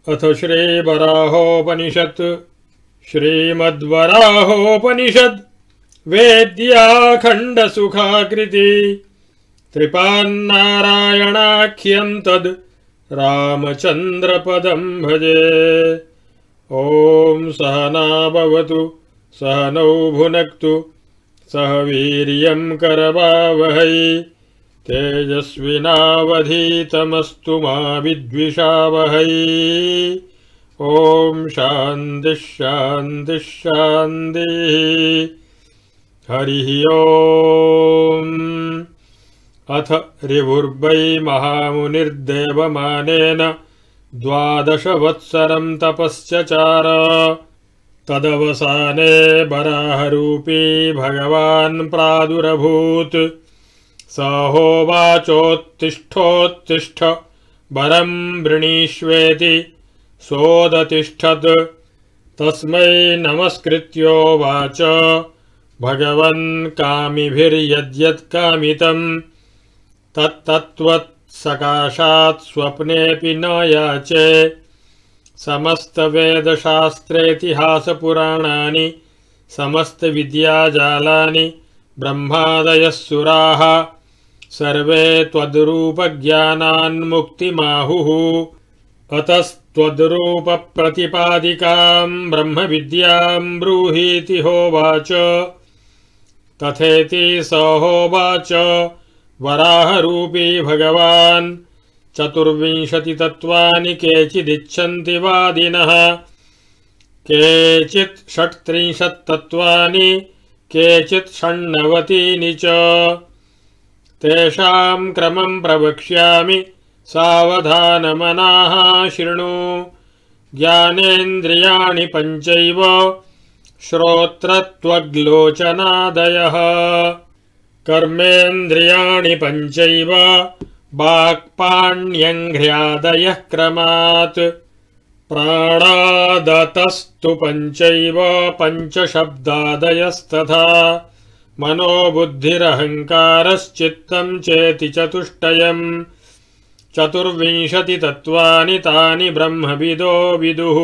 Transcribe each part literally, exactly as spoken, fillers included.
अथ श्रीवराहोपनिषत् श्रीमद्वराहोपनिषद् वेद्याखण्डसुखाकृति त्रिपान्नारायणाख्यं तद् रामचन्द्रपदं भजे। ॐ सहना भवतु सहनौ भुनक्तु सह वीर्यं करवावहै तेजस्विनावधीतमस्तु मा विद्विषावहै। ॐ शान्तिः शान्तिः शान्तिः। हरिः ॐ। अथ ऋभुर्वै महामुनिर्देवमानेन द्वादशवत्सरं तपश्चचार। तदवसाने वराहरूपी भगवान् प्रादुरभूत्। स होवाचोत्तिष्ठोत्तिष्ठ वरं वृणीष्वेति सोदतिष्ठत्। तस्मै नमस्कृत्योवाच भगवन् कामिभिर्यद्यत्कामितं तत्तत्त्वत्सकाशात् स्वप्नेऽपि न याचे। समस्तवेदशास्त्रेतिहासपुराणानि समस्तविद्याजालानि ब्रह्मादयः सुराः सर्वे त्वद्रूपज्ञानान्मुक्तिमाहुः। अतस्त्वद्रूपप्रतिपादिकां ब्रह्मविद्यां ब्रूहीति होवाच। तथेति स होवाच वराहरूपी भगवान् चतुर्विंशतितत्त्वानि केचिदिच्छन्ति वादिनः। केचित् षट्त्रिंशत्तत्त्वानि केचित् षण्णवतीनि च। तेषां क्रमं प्रवक्ष्यामि सावधानमनाः शृणु। ज्ञानेन्द्रियाणि पञ्चैव श्रोत्रत्वग्लोचनादयः। कर्मेन्द्रियाणि पञ्चैव वाक्पाण्यङ्घ्र्यादयः क्रमात्। प्राणादतस्तु पञ्चैव पञ्चशब्दादयस्तथा। मनोबुद्धिरहङ्कारश्चित्तं चेति चतुष्टयम्। चतुर्विंशतितत्त्वानि तानि ब्रह्मविदो विदुः।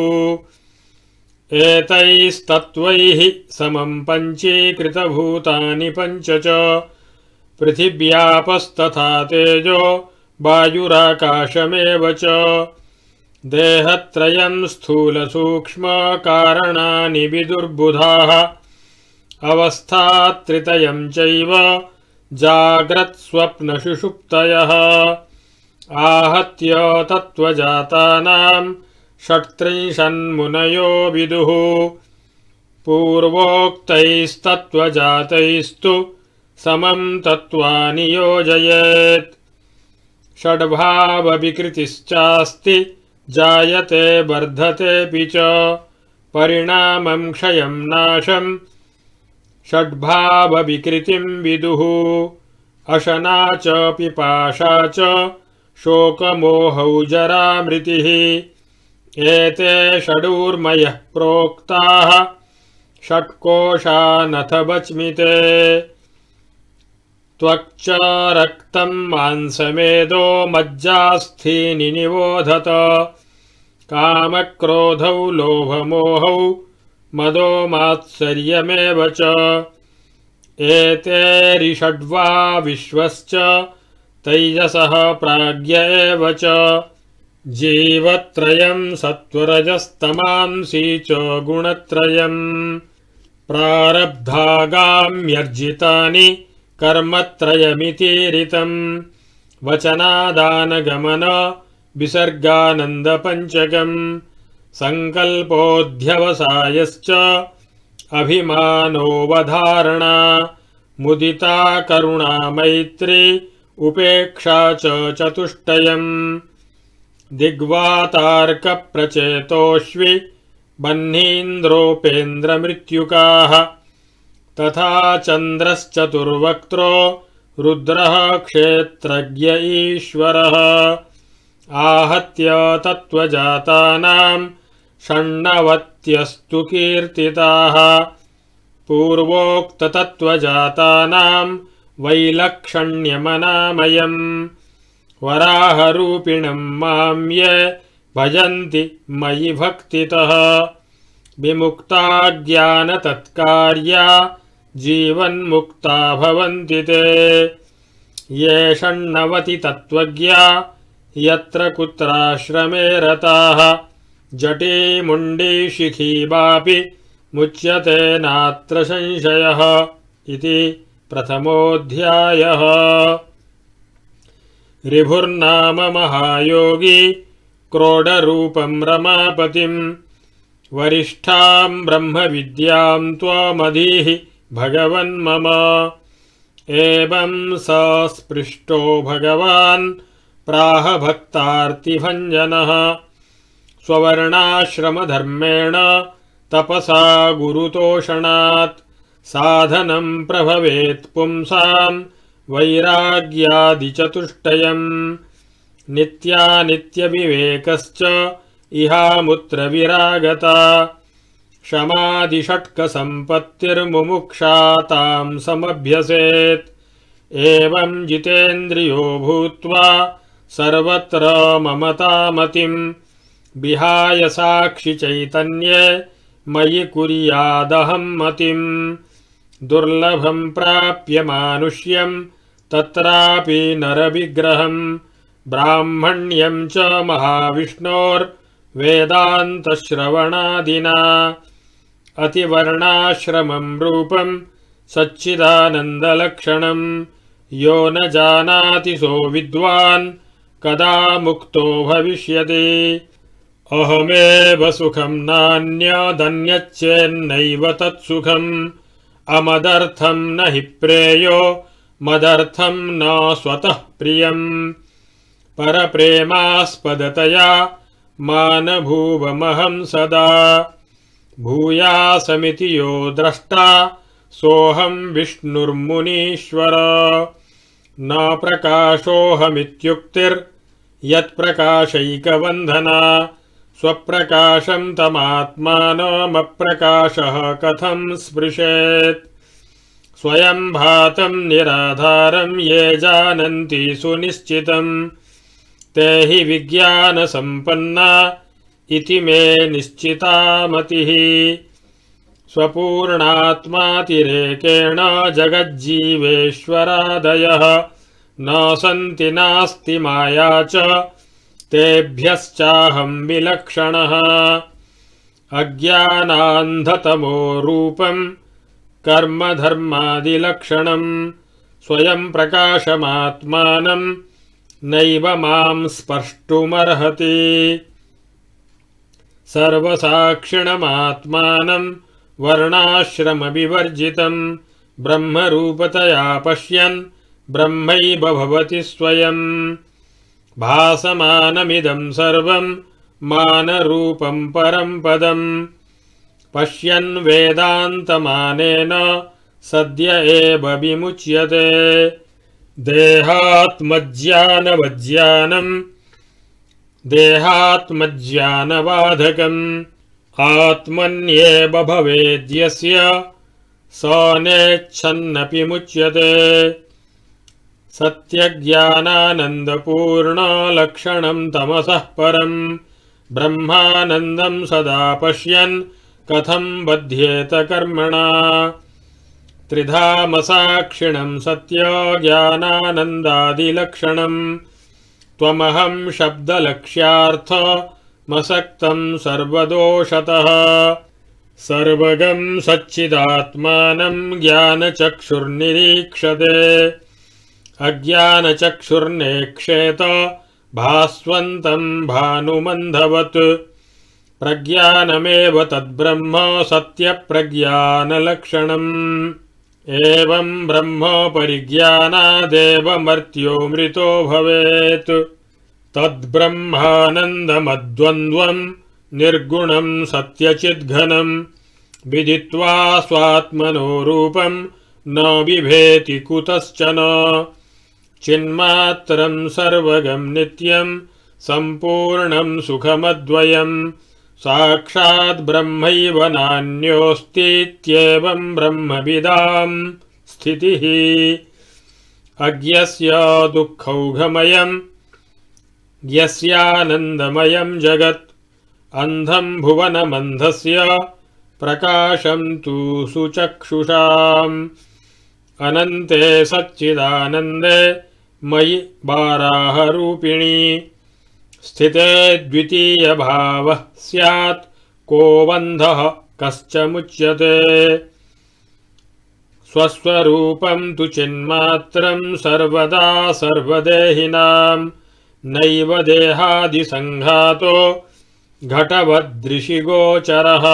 एतैस्तत्त्वैः समं पञ्चीकृतभूतानि पञ्च च। पृथिव्यापस्तथा तेजो वायुराकाशमेव च। देहत्रयं स्थूलसूक्ष्मकारणानि विदुर्बुधाः। अवस्थात्रितयं चैव जाग्रत्स्वप्नसुषुप्तयः। आहत्य तत्त्वजातानां षट्त्रिंशन्मुनयो विदुः। पूर्वोक्तैस्तत्त्वजातैस्तु समं तत्त्वानि योजयेत्। षड्भावविकृतिश्चास्ति जायते वर्धतेऽपि च। परिणामं क्षयं नाशं षड्भावविकृतिं विदुः। अशना च पिपाशा च शोकमोहौ जरामृतिः। एते षडूर्मयः प्रोक्ताः षट्कोशानथ वच्मिते। त्वक्च रक्तं मांसमेदो मज्जास्थीनि निबोधत। कामक्रोधौ लोभमोहौ मदो मात्सर्यमेव च। एतेरिषड्वा विश्वश्च तैजसः प्राज्ञ एव च। जीवत्रयं सत्त्वरजस्तमांसी च गुणत्रयम्। प्रारब्धागाम्यर्जितानि कर्मत्रयमितीरितम्। वचनादानगमन विसर्गानन्दपञ्चकम्। सङ्कल्पोऽध्यवसायश्च अभिमानोऽवधारणा। मुदिता करुणा मैत्री उपेक्षा च चतुष्टयम्। दिग्वातार्कप्रचेतोष्वि बह्नीन्द्रोपेन्द्रमृत्युकाः। तथा चन्द्रश्चतुर्वक्त्रो रुद्रः क्षेत्रज्ञ ईश्वरः। आहत्य तत्त्वजातानां षण्णवत्यस्तु कीर्तिताः। पूर्वोक्ततत्त्वजातानां वैलक्षण्यमनामयम्। वराहरूपिणं मां ये भजन्ति मयि भक्तितः विमुक्ता ज्ञानतत्कार्या जीवन्मुक्ता भवन्ति ते ये षण्णवति तत्त्वज्ञा यत्र कुत्राश्रमे रताः जटे मुण्डी शिखी वापि मुच्यते नात्र संशयः इति प्रथमोऽध्यायः। ऋभुर्नाम महायोगी क्रोडरूपं रमापतिं वरिष्ठां ब्रह्मविद्यां त्वमधीः भगवन्मम एवं स स्पृष्टो भगवान् प्राह भक्तार्तिभञ्जनः स्ववर्णाश्रमधर्मेण तपसा गुरुतोषणात् साधनं प्रभवेत् पुंसां वैराग्यादिचतुष्टयम् नित्यानित्यविवेकश्च इहामुत्र विरागता शमादिषट्कसम्पत्तिर्मुमुक्षा तां समभ्यसेत् एवं जितेन्द्रियो भूत्वा सर्वत्र ममतामतिं विहाय साक्षिचैतन्ये मयि कुर्यादहं मतिं दुर्लभं प्राप्य मानुष्यं तत्रापि नरविग्रहं ब्राह्मण्यं च महाविष्णोर्वेदान्तश्रवणादिना अतिवर्णाश्रमं रूपं सच्चिदानन्दलक्षणं यो न जानाति सो विद्वान् कदा मुक्तो भविष्यति अहमेव सुखं नान्यदन्यच्चेन्नैव तत्सुखम् अमदर्थं न हि प्रेयो मदर्थं न स्वतः प्रियम् परप्रेमास्पदतया मानभूवमहं सदा भूयासमिति यो द्रष्टा सोऽहं विष्णुर्मुनीश्वर न प्रकाशोऽहमित्युक्तिर्यत्प्रकाशैकबन्धना स्वप्रकाशं तमात्मानमप्रकाशः कथं स्पृशेत् स्वयं भातं निराधारं ये जानन्ति सुनिश्चितं ते हि विज्ञानसम्पन्ना इति मे निश्चिता मतिः स्वपूर्णात्मातिरेकेण जगज्जीवेश्वरादयः न सन्ति नास्ति माया च तेभ्यश्चाहं विलक्षणः अज्ञानान्धतमो रूपं कर्मधर्मादिलक्षणं स्वयं प्रकाशमात्मानं नैव मां स्पर्ष्टुमर्हति सर्वसाक्षिणमात्मानं वर्णाश्रमविवर्जितं ब्रह्मरूपतया पश्यन् ब्रह्मैव भवति स्वयं भासमानमिदं सर्वं मानरूपं परं पदं पश्यन् वेदान्तमानेन सद्य एव विमुच्यते देहात्मज्ञानवज्ञानं देहात्मज्ञानबाधकम् आत्मन्येव भवेद्यस्य स नेच्छन्नपि मुच्यते सत्यज्ञानानन्दपूर्णलक्षणं तमसः परं ब्रह्मानन्दं सदा पश्यन् कथं बध्येत कर्मणा त्रिधामसाक्षिणं सत्यज्ञानानन्दादिलक्षणं त्वमहं शब्दलक्ष्यार्थमसक्तं सर्वदोषतः सर्वगं सच्चिदात्मानं ज्ञानचक्षुर्निरीक्षते अज्ञानचक्षुर्नेक्षेत भास्वन्तं भानुमन्धवत् प्रज्ञानमेव तद्ब्रह्म सत्यप्रज्ञानलक्षणम् एवं ब्रह्म परिज्ञानादेव मर्त्यो मृतो भवेत् तद्ब्रह्मानन्दमद्वन्द्वं निर्गुणं सत्यचिद्घनं विदित्वा स्वात्मनो रूपं न बिभेति कुतश्चन चिन्मात्रं सर्वगं नित्यं सम्पूर्णं सुखमद्वयं साक्षात् ब्रह्मैव नान्योऽस्तीत्येवं ब्रह्मविदां स्थितिः अज्ञस्य दुःखौघमयं यस्यानन्दमयं जगत् अन्धं भुवनमन्धस्य प्रकाशं तु सुचक्षुषाम् अनन्ते सच्चिदानन्दे मयि वाराहरूपिणी स्थिते द्वितीयभावः स्यात् को बन्धः कश्च मुच्यते स्वस्वरूपं तु चिन्मात्रं सर्वदा सर्वदेहिनां नैव देहादिसङ्घातो घटवदृशिगोचरः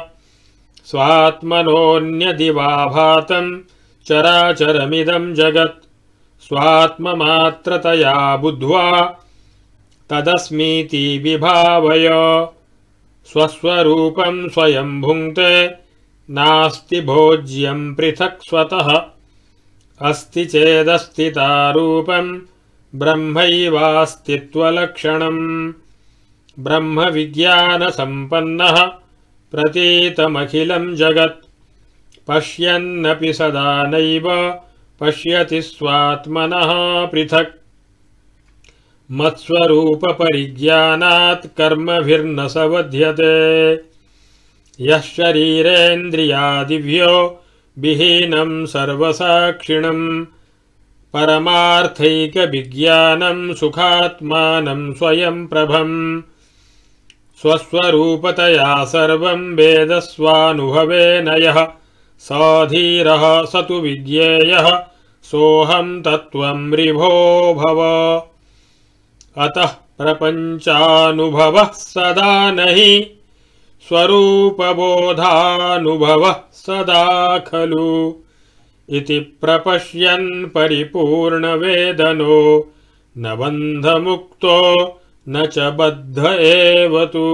स्वात्मनोऽन्यदिवाभातं चराचरमिदं जगत् स्वात्ममात्रतया बुद्ध्वा तदस्मीति विभावय स्वस्वरूपं स्वयं भुङ्क्ते नास्ति भोज्यं पृथक् स्वतः अस्ति चेदस्तितारूपं ब्रह्मैवास्तित्वलक्षणम् ब्रह्मविज्ञानसम्पन्नः प्रतीतमखिलं जगत् पश्यन्नपि सदा नैव पश्यति स्वात्मनः पृथक् मत्स्वरूपपरिज्ञानात् कर्मभिर्न स बध्यते यः शरीरेन्द्रियादिभ्यो विहीनं सर्वसाक्षिणं परमार्थैकविज्ञानं सुखात्मानं स्वयं प्रभम् स्वस्वरूपतया सर्वं वेद स्वानुभवेन यः स धीरः स तु विज्ञेयः सोऽहं तत्त्वं विभो भव अतः प्रपञ्चानुभवः सदा नहि स्वरूपबोधानुभवः सदा खलु इति प्रपश्यन् परिपूर्णवेदनो न बन्धमुक्तो न च बद्ध एव तु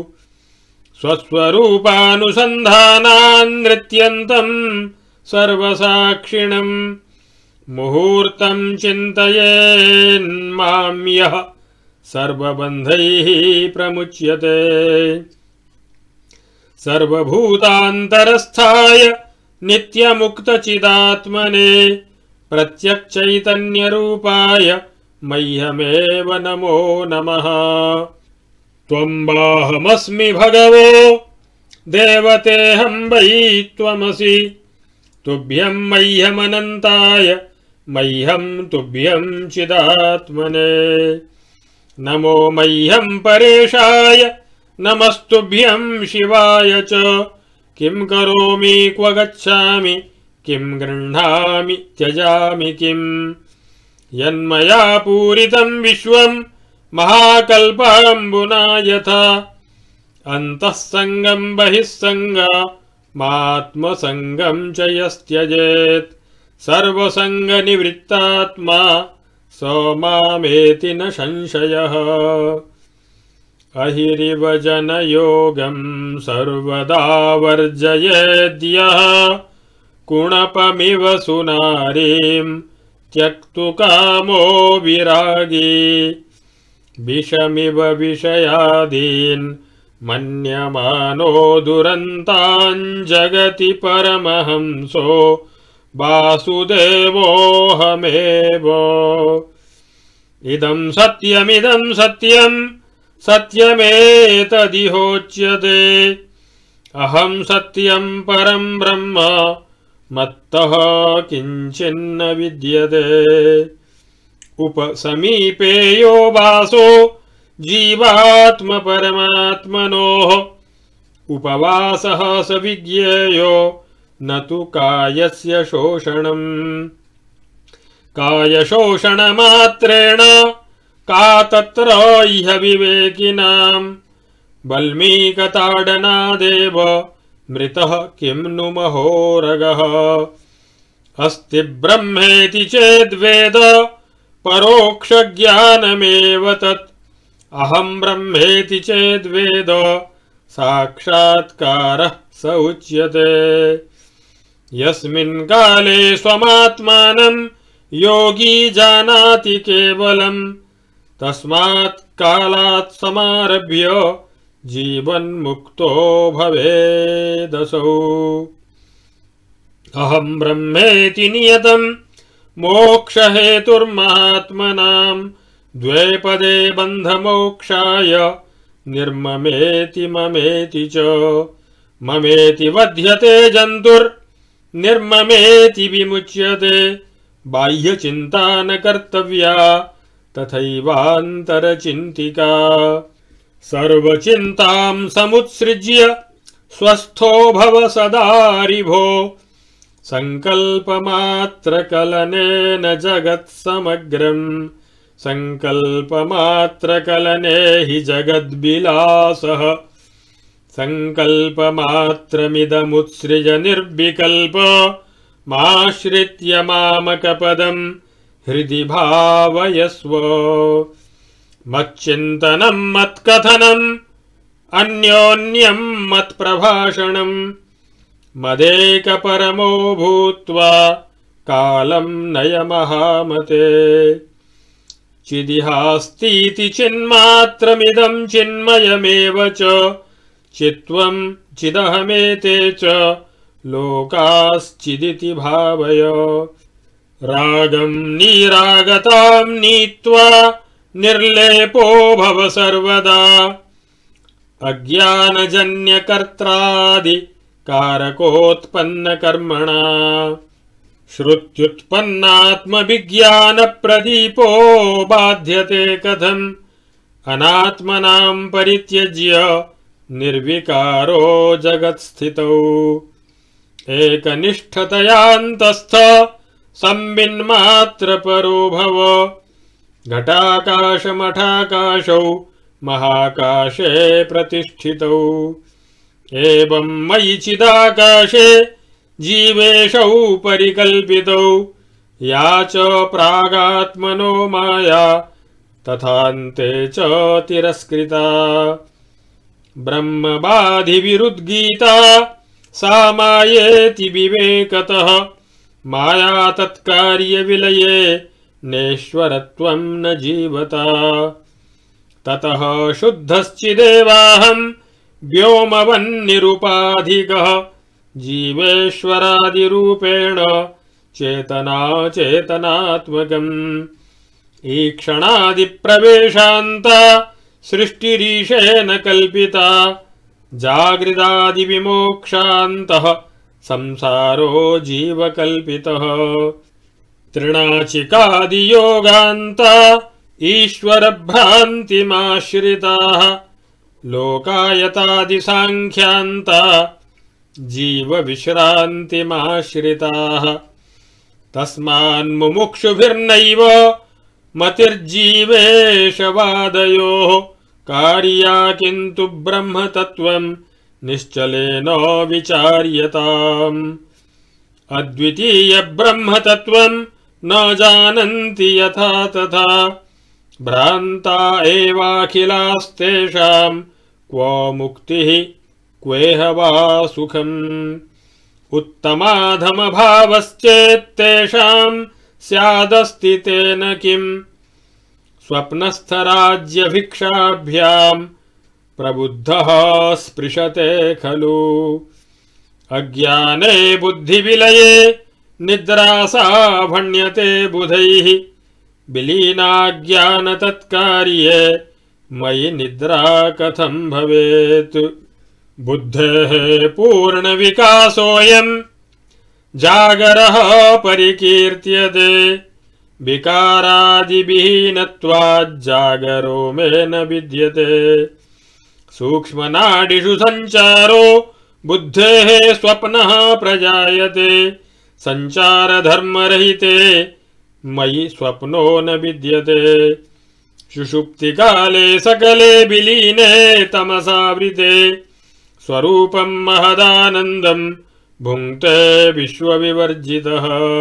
स्वस्वरूपानुसन्धानान् नृत्यन्तं सर्वसाक्षिणं मुहूर्तं चिन्तयेन्मां यः सर्वबन्धैः प्रमुच्यते सर्वभूतान्तरस्थाय नित्यमुक्तचिदात्मने प्रत्यक्चैतन्यरूपाय मह्यमेव नमो नमः त्वम्बाहमस्मि भगवो देवतेऽहं वै त्वमसि तुभ्यं मह्यमनन्ताय मह्यं तुभ्यं चिदात्मने नमो मह्यं परेशाय नमस्तुभ्यं शिवाय च किं करोमि क्व गच्छामि किं गृह्णामि त्यजामि किं यन्मया पूरितं विश्वं महाकल्पाम्बुना यथा अन्तःसङ्गं बहिःसङ्गमात्मसङ्गं च यस्त्यजेत् सर्वसङ्गनिवृत्तात्मा स मामेति न संशयः अहिरिव जनयोगं सर्वदा वर्जयेद्यः कुणपमिव सुनारीं त्यक्तु कामो विरागी विषमिव विषयादीन् मन्यमानो दुरन्तान् जगति परमहंसो वासुदेवोऽहमेव इदं सत्यमिदं सत्यं सत्यमेतदिहोच्यते अहं सत्यं परं ब्रह्म मत्तः किञ्चिन्न विद्यते उपसमीपे यो वासो जीवात्मपरमात्मनोः उपवासः स विज्ञेयो न तु कायस्य शोषणम् कायशोषणमात्रेण का तत्र इह विवेकिनां वल्मीकताडनादेव मृतः किं नु महोरगः अस्ति ब्रह्मेति चेद्वेद परोक्षज्ञानमेव तत् अहं ब्रह्मेति चेद्वेद साक्षात्कारः स उच्यते यस्मिन् काले स्वमात्मानं योगी जानाति केवलं तस्मात् कालात् समारभ्य जीवन्मुक्तो भवेदसौ अहं ब्रह्मेति नियतं मोक्षहेतुर्महात्मनां द्वे पदे बन्धमोक्षाय निर्ममेति ममेति च ममेति वध्यते जन्तुर्निर्ममेति विमुच्यते बाह्यचिन्ता न कर्तव्या तथैवान्तरचिन्तिका सर्वचिन्तां समुत्सृज्य स्वस्थो भव सदा रिभो सङ्कल्पमात्रकलनेन जगत्समग्रम् सङ्कल्पमात्रकलने हि जगद्विलासः सङ्कल्पमात्रमिदमुत्सृज निर्विकल्प माश्रित्य मामकपदम् हृदि भावयस्व मच्चिन्तनम् मत्कथनम् अन्योन्यम् मत्प्रभाषणम् मदेकपरमो भूत्वा कालम् नय महामते चिदिहास्तीति चिन्मात्रमिदम् चिन्मयमेव च चित्वम् चिदहमेते च लोकाश्चिदिति भावय रागम् निरागताम् नीत्वा निर्लेपो भव सर्वदा अज्ञानजन्यकर्त्रादि कारकोत्पन्नकर्मणा श्रुत्युत्पन्नात्मविज्ञानप्रदीपो बाध्यते कथम् अनात्मनाम् परित्यज्य निर्विकारो जगत्स्थितौ एकनिष्ठतयान्तस्थ संविन्मात्रपरो भव घटाकाशमठाकाशौ महाकाशे प्रतिष्ठितौ एवं मयि चिदाकाशे जीवेशौ परिकल्पितौ या च प्रागात्मनो माया तथान्ते च तिरस्कृता ब्रह्मबाधिविरुद्गीता सा मायेति विवेकतः माया तत्कार्यविलये नेश्वरत्वं न जीवता ततः शुद्धश्चिदेवाहं व्योमवन्निरुपाधिकः जीवेश्वरादिरूपेण चेतना चेतनात्मकम् ईक्षणादिप्रवेशान्ता सृष्टिरीशेन कल्पिता जागृदादिविमोक्षान्तः संसारो जीवकल्पितः त्रिणाचिकादियोगान्ता ईश्वरभ्रान्तिमाश्रिताः लोकायतादिसाङ्ख्यान्ता जीवविश्रान्तिमाश्रिताः तस्मान्मुमुक्षुभिर्नैव मतिर्जीवेशवादयोः कार्या किन्तु ब्रह्मतत्त्वम् निश्चलेन विचार्यताम् अद्वितीयब्रह्मतत्त्वम् न जानन्ति यथा तथा भ्रान्ता एवाखिलास्तेषाम् क्व मुक्तिः क्वेह वा सुखम् उत्तमाधमभावश्चेत्तेषाम् स्यादस्ति तेन किम् स्वप्नस्थराज्यभिक्षाभ्याम् प्रबुद्धः स्पृशते खलु अज्ञाने बुद्धिविलये निद्रासा भण्यते बुधैः विलीनाज्ञानतत्कार्ये मयि निद्रा कथम् भवेत् बुद्धेः पूर्णविकासोऽयम् जागरः परिकीर्त्यते विकारादिविहीनत्वाज्जागरो मे न विद्यते सूक्ष्मनाडिषु सञ्चारो बुद्धेः स्वप्नः प्रजायते सञ्चारधर्मरहिते मयि स्वप्नो न विद्यते सुषुप्तिकाले सकले विलीने तमसावृते स्वरूपं महदानन्दं भुङ्क्ते विश्वविवर्जितः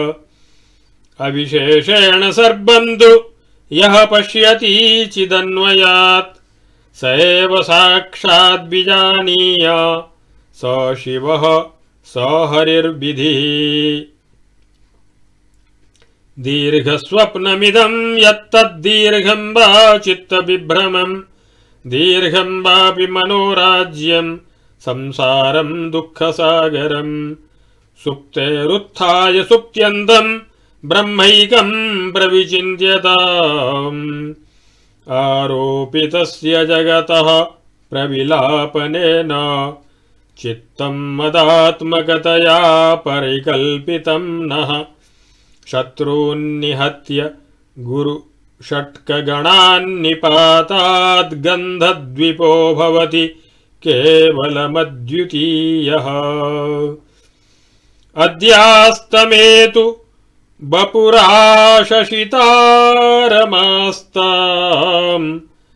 अविशेषेण सर्वं तु यः पश्यति चिदन्वयात् स एव साक्षात् विजानीय स शिवः स हरिर्विधिः दीर्घस्वप्नमिदं यत्तद्दीर्घं वा चित्तविभ्रमं दीर्घं वापि मनोराज्यं संसारं दुःखसागरं सुप्तेरुत्थाय सुप्त्यन्तं ब्रह्मैकं प्रविचिन्त्यताम् आरोपितस्य जगतः प्रविलापनेन चित्तं मदात्मकतया परिकल्पितं नः शत्रून्निहत्य गुरुषट्कगणान्निपाताद् गन्धद्विपो भवति केवलमद्वितीयः अद्यास्तमेतु बपुराशशितारमास्ताम्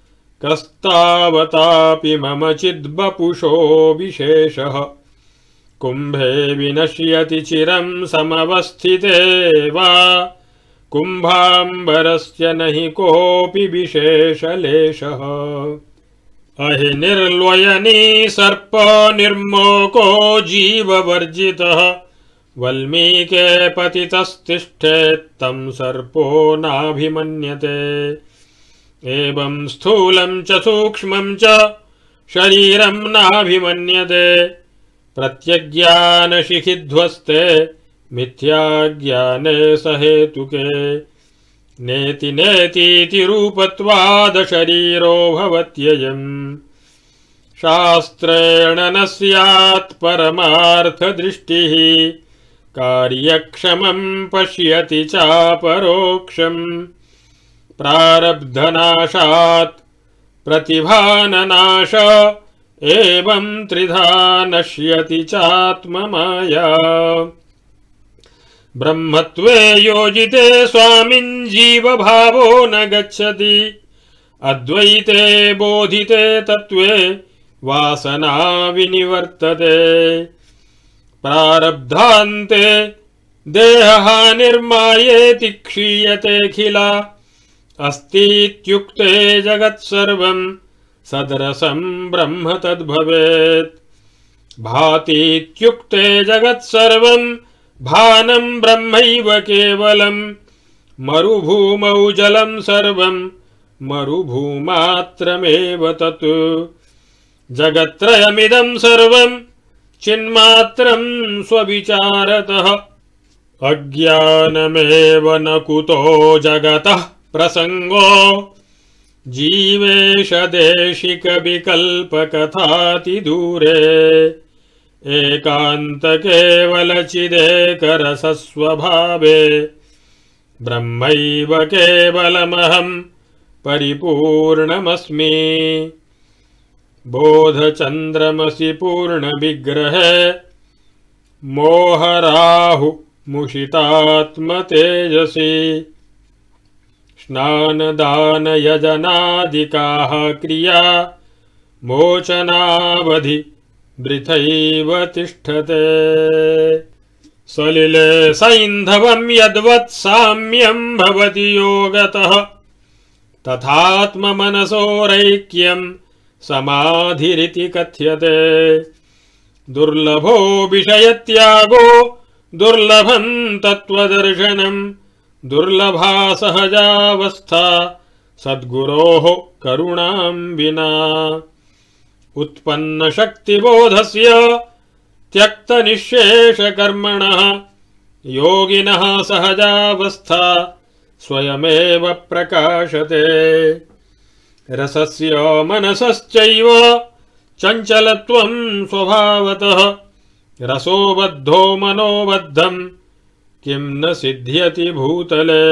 कस्तावतापि मम चिद्बपुषो विशेषः कुम्भे विनश्यति चिरं समवस्थिते वा कुम्भाम्बरस्य नहि कोऽपि विशेषलेशः अहि निर्लयनी सर्प निर्मोको जीववर्जितः वल्मीके पतितस्तिष्ठेत् तं सर्पो नाभिमन्यते एवं स्थूलं च सूक्ष्मं च शरीरं नाभिमन्यते प्रत्यज्ञानशिखिध्वस्ते मिथ्याज्ञाने सहेतुके नेति नेतीति रूपत्वाद शरीरो भवत्ययम् शास्त्रेण न स्यात् परमार्थदृष्टिः कार्यक्षमं पश्यति चापरोक्षम् प्रारब्धनाशात् प्रतिभाननाश एवं त्रिधा नश्यति चात्ममाया ब्रह्मत्वे योजिते स्वामिन् जीवभावो न गच्छति अद्वैते बोधिते तत्त्वे वासना विनिवर्तते प्रारब्धान्ते देहहानिर्मायेति क्षीयतेऽखिला अस्तीत्युक्ते जगत्सर्वं सदरसं ब्रह्म तद्भवेत् भातीत्युक्ते जगत्सर्वं भानं ब्रह्मैव केवलं मरुभूमौ जलं सर्वं मरुभूमात्रमेव तत् जगत्त्रयमिदं सर्वं चिन्मात्रं स्वविचारतः अज्ञानमेव न कुतो जगतः प्रसंगो जीवेश देशिक विकल्पकथाति दूरे एकांत केवल चिदेकरसस्वभावे ब्रह्मैव केवलमहं परिपूर्णमस्मि बोधचन्द्रमसि पूर्णविग्रहे मोहराहु मुषितात्मतेजसि स्नानदानयजनादिकाः क्रिया मोचनावधि वृथैव तिष्ठते सलिले सैन्धवं यद्वत् साम्यं भवति योगतः तथात्ममनसोरैक्यं समाधिरिति कथ्यते दुर्लभो विषयत्यागो दुर्लभं तत्त्वदर्शनं दुर्लभा सहजावस्था सद्गुरोः करुणां विना उत्पन्नशक्तिबोधस्य त्यक्तनिःशेषकर्मणः योगिनः सहजावस्था स्वयमेव प्रकाशते रसस्य मनसश्चैव चञ्चलत्वं स्वभावतः रसोबद्धो मनोबद्धं किं न सिद्ध्यति भूतले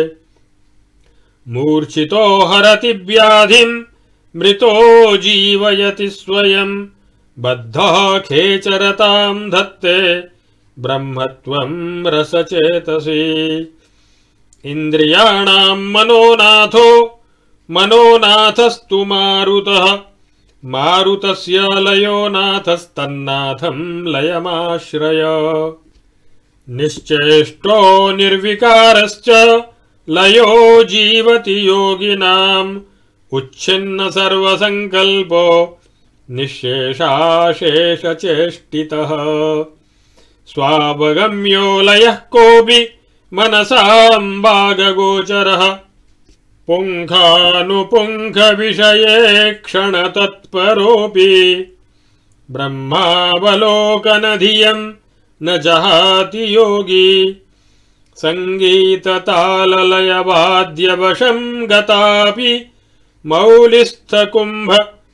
मूर्छितो हरति व्याधिं मृतो जीवयति स्वयं बद्धः खेचरतां धत्ते ब्रह्मत्वं रसचेतसि इन्द्रियाणां मनोनाथो मनोनाथस्तु मारुतः मारुतस्य लयो नाथस्तन्नाथं लयमाश्रय निश्चेष्टो निर्विकारश्च लयो जीवति योगिनाम् उच्छिन्न सर्वसंकल्पो निःशेषाशेषचेष्टितः स्वावगम्यो लयः कोऽपि मनसां भागगोचरः पुंखानुपुंखविषये क्षणतत्परोऽपि ब्रह्मावलोकनधियं न जहाति योगी संगीतताललयवाद्यवशं गतापि मौलिस्थकुम्भ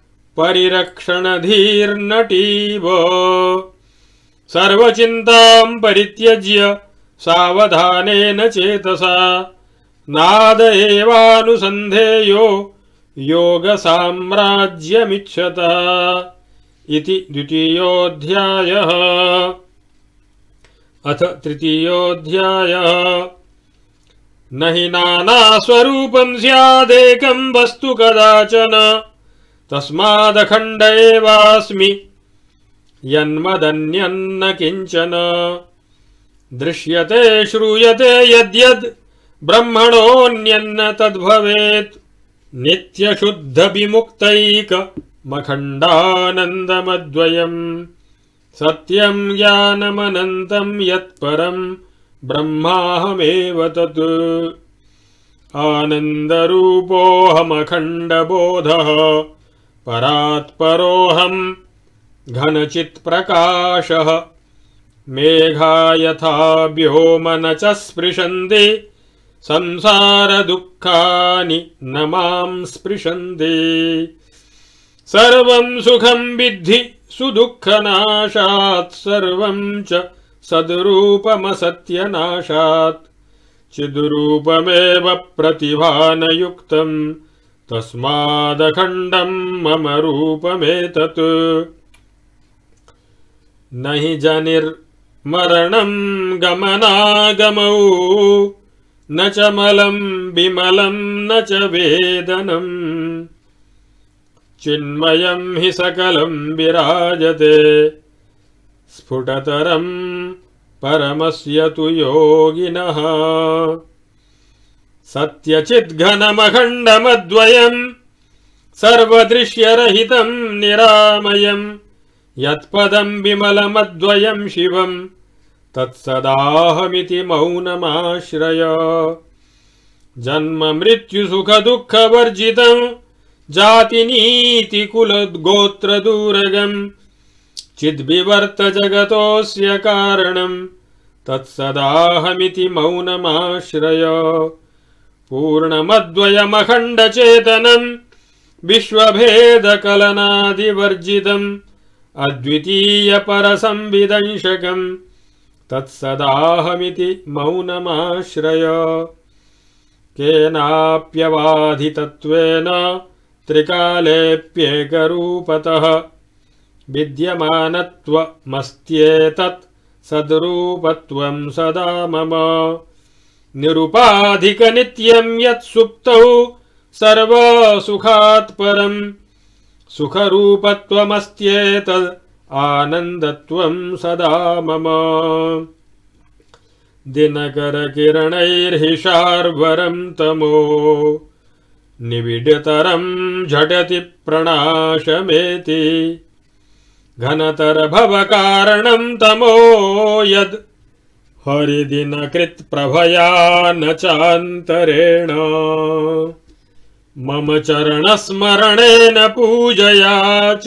परिरक्षणधीर्नटीव सर्वचिन्तां परित्यज्य सावधानेन चेतसा नाद एवानुसन्धेयो योगसाम्राज्यमिच्छता इति द्वितीयोऽध्यायः। अथ तृतीयोऽध्यायः। न हि नानास्वरूपं स्यादेकं वस्तु कदाचन तस्मादखण्ड एवास्मि यन्मदन्यन्न किञ्चन दृश्यते श्रूयते यद्यद् ब्रह्मणोऽन्यन्न तद्भवेत् नित्यशुद्धविमुक्तैकमखण्डानन्दमद्वयम् सत्यं ज्ञानमनन्तं यत्परं ब्रह्माहमेव तत् आनन्दरूपोऽहमखण्डबोधः परात्परोऽहं घनचित्प्रकाशः मेघा यथा व्योम न च स्पृशन्ति संसारदुःखानि न मां स्पृशन्ति सर्वं सुखं विद्धि सुदुःखनाशात् सर्वं च सद्रूपमसत्यनाशात् चिद्रूपमेव प्रतिभानयुक्तं तस्मादखण्डं मम रूपमेतत् न हि जनिर्मरणं गमनागमौ न च मलं विमलं न च वेदनम् चिन्मयं हि सकलं विराजते स्फुटतरं परमस्य तु योगिनः सत्यचिद्घनमखण्डमद्वयं सर्वदृश्यरहितं निरामयं यत्पदं विमलमद्वयं शिवं तत्सदाहमिति मौनमाश्रय जन्म मृत्यु सुख दुःखवर्जितं जातिनीति कुलगोत्रदूरगं चिद्विवर्त जगतोऽस्य कारणं तत्सदाहमिति मौनमाश्रय पूर्णमद्वयमखण्डचेतनं विश्वभेदकलनादिवर्जितम् अद्वितीयपरसंविदंशकं तत्सदाहमिति मौनमाश्रय केनाप्यवाधितत्वेन त्रिकालेऽप्येकरूपतः विद्यमानत्वमस्त्येतत् सद्रूपत्वं सदा मम निरुपाधिकनित्यं यत्सुप्तौ सर्वसुखात् परं सुखरूपत्वमस्त्येतद् आनन्दत्वं सदा मम दिनकरकिरणैर्हि शार्वरं तमो निविडतरं झटति प्रणाशमेति घनतरभवकारणं तमो यद् हरिदिनकृत्प्रभया न चान्तरेण मम चरणस्मरणेन पूजया च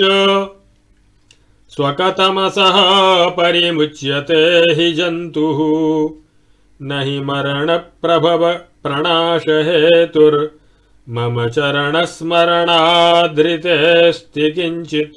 स्वकतमसः परिमुच्यते हि जन्तुः न हि मरणप्रभव प्रणाशहेतुर्मम चरणस्मरणादृतेऽस्ति किञ्चित्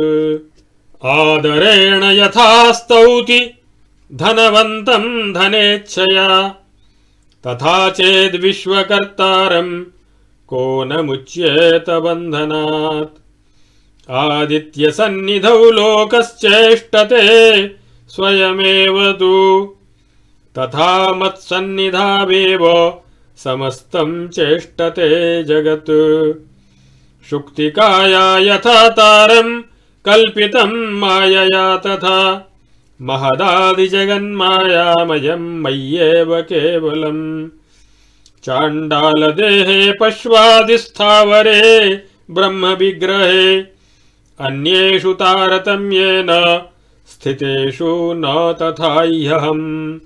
आदरेण यथा स्तौति धनवन्तं धनेच्छया तथा चेद्विश्वकर्तारं को न मुच्येत बन्धनात् आदित्यसन्निधौ लोकश्चेष्टते स्वयमेव तु तथा मत्सन्निधावेव समस्तं चेष्टते जगत् शुक्तिकाया यथा तारं कल्पितं मायया तथा महदादिजगन्मायामयं मय्येव केवलम् चाण्डालदेहे पश्वादिस्थावरे ब्रह्मविग्रहे अन्येषु तारतम्येन स्थितेषु न तथाह्यहम्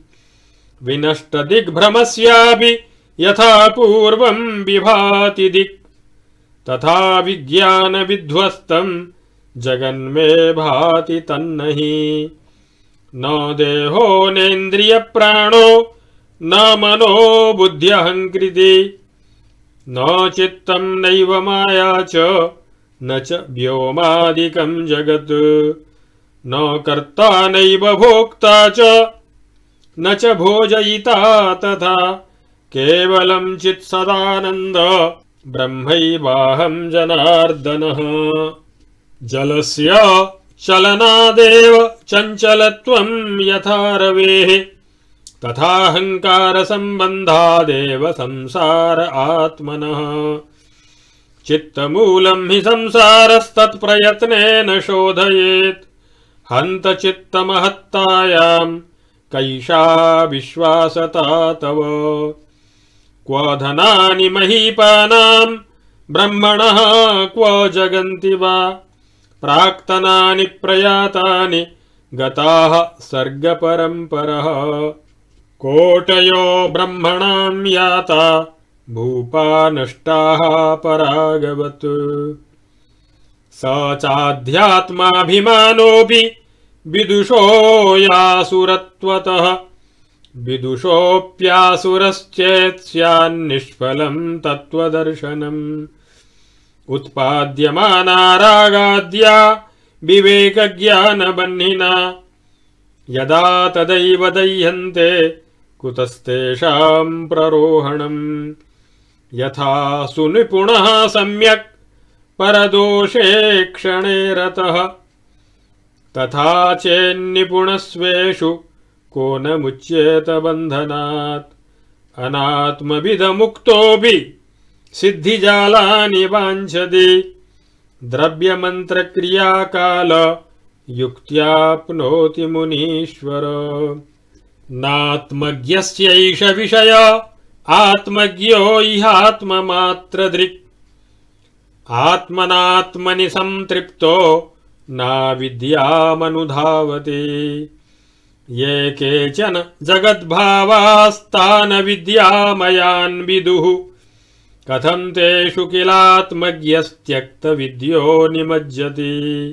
विनष्टदिग्भ्रमस्यापि यथा पूर्वं विभाति दिक् तथा विज्ञानविध्वस्तं जगन्मे भाति तन्नहि न देहो नेन्द्रियप्राणो न मनो बुद्ध्यहङ्कृति न चित्तं नैव माया च न च व्योमादिकं जगत् न कर्ता नैव भोक्ता च न च भोजयिता तथा केवलं चित्सदानन्द ब्रह्मैवाहं जनार्दनः। जलस्य चलनादेव चञ्चलत्वं यथा रवेः तथाहङ्कारसम्बन्धादेव संसार आत्मनः। चित्तमूलं हि संसारस्तत्प्रयत्नेन शोधयेत् हन्त चित्तमहत्तायां कैषा विश्वासता तव। क्व धनानि महीपानां ब्रह्मणः क्व जगन्ति वा प्राक्तनानि प्रयातानि गताः सर्गपरम्परः। कोटयो ब्रह्मणां याता भूपा नष्टाः परागवत्। स चाध्यात्माभिमानोऽपि विदुषो यासुरत्वतः विदुषोऽप्यासुरश्चेत् स्यान्निष्फलं तत्त्वदर्शनम्। उत्पाद्यमाना रागाद्या विवेकज्ञानबह्निना यदा तदैव दह्यन्ते कुतस्तेषां प्ररोहणम्। यथा सुनिपुणः सम्यक् परदोषे क्षणे रतः तथा चेन्निपुणस्वेषु को न मुच्येत बन्धनात्। अनात्मविदमुक्तोऽपि सिद्धिजालानि वाञ्छति द्रव्यमन्त्रक्रियाकाल युक्त्याप्नोति मुनीश्वर। नात्मज्ञस्यैष विषय आत्मज्ञो इहात्ममात्रदृक् आत्मनात्मनि संतृप्तो नाविद्यामनुधावति। ये केचन जगद्भावास्तान विद्यामयान् विदुः कथं तेषु किलात्मज्ञस्त्यक्तविद्यो निमज्जति।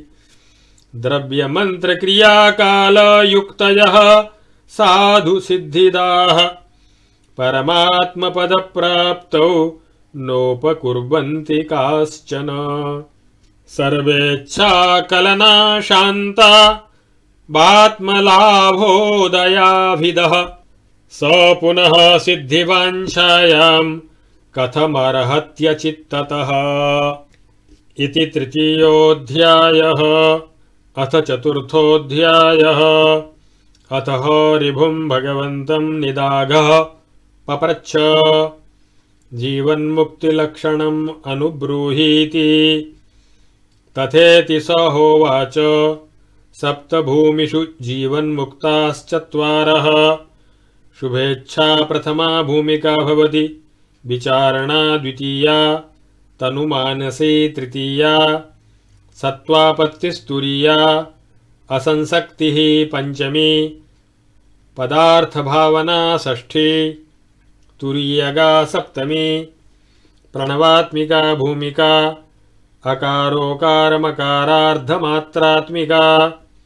द्रव्यमन्त्रक्रियाकालयुक्तयः साधु सिद्धिदाः परमात्मपदप्राप्तौ नोपकुर्वन्ति काश्चन। सर्वेच्छाकलना शान्ता बात्मलाभोदयाभिदः स पुनः सिद्धिवाञ्छायां कथमर्हत्यचित्ततः। इति तृतीयोऽध्यायः। अथ चतुर्थोऽध्यायः। अतः ऋभुं भगवन्तं निदाघः पप्रच्छ जीवन्मुक्तिलक्षणम् अनुब्रूहीति। तथेति स होवाच सप्तभूमिषु जीवन्मुक्ताश्चत्वारः। शुभेच्छा प्रथमा भूमिका भवति, विचारणा द्वितीया, तनुमानसी तृतीया, सत्त्वापत्तिस्तुरीया, असंसक्तिः पंचमी, पदार्थभावना षष्ठी, तुरीयगा सप्तमी, प्रणवात्मिका भूमिका, अकारोकारमकारार्धमात्रात्मिका,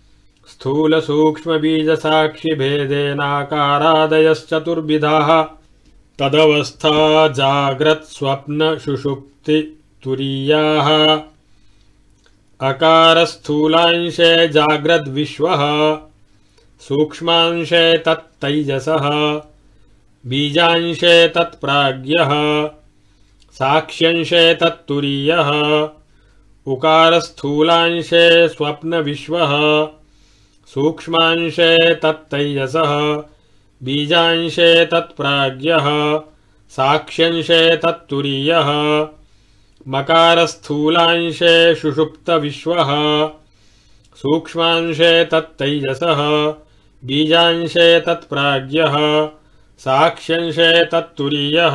स्थूलसूक्ष्मबीजसाक्षिभेदेनाकारादयश्चतुर्विधाः। तदवस्था जाग्रत्स्वप्नसुषुप्तितुरीयाः। अकारस्थूलांशे जाग्रद्विश्वः, सूक्ष्मांशे तत्तैजसः, बीजांशे तत्प्राज्ञः, साक्ष्यंशे तत्तुरीयः। उकारस्थूलांशे स्वप्नविश्वः, सूक्ष्मांशे तत्तैजसः, बीजांशे तत्प्राज्ञः, साक्ष्यंशे तत्तुरीयः। मकारस्थूलांशे सुषुप्तविश्वः, सूक्ष्मांशे तत्तैजसः, बीजांशे तत्प्राज्ञः, साक्ष्यंशे तत्तुरीयः।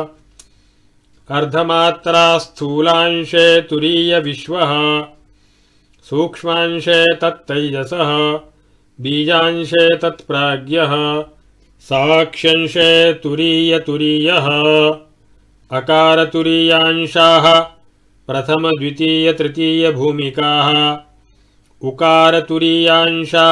अर्धमात्रास्थूलांशे तुरीयविश्वः, सूक्ष्मांशे तत्तैजसः, बीजांशे तत्प्राज्ञः, साक्ष्यंशे तुरीयतुरीयः। अकारतुरीयांशाः प्रथम द्वितीय तृतीय भूमिकाः। उकारतुरीयांशा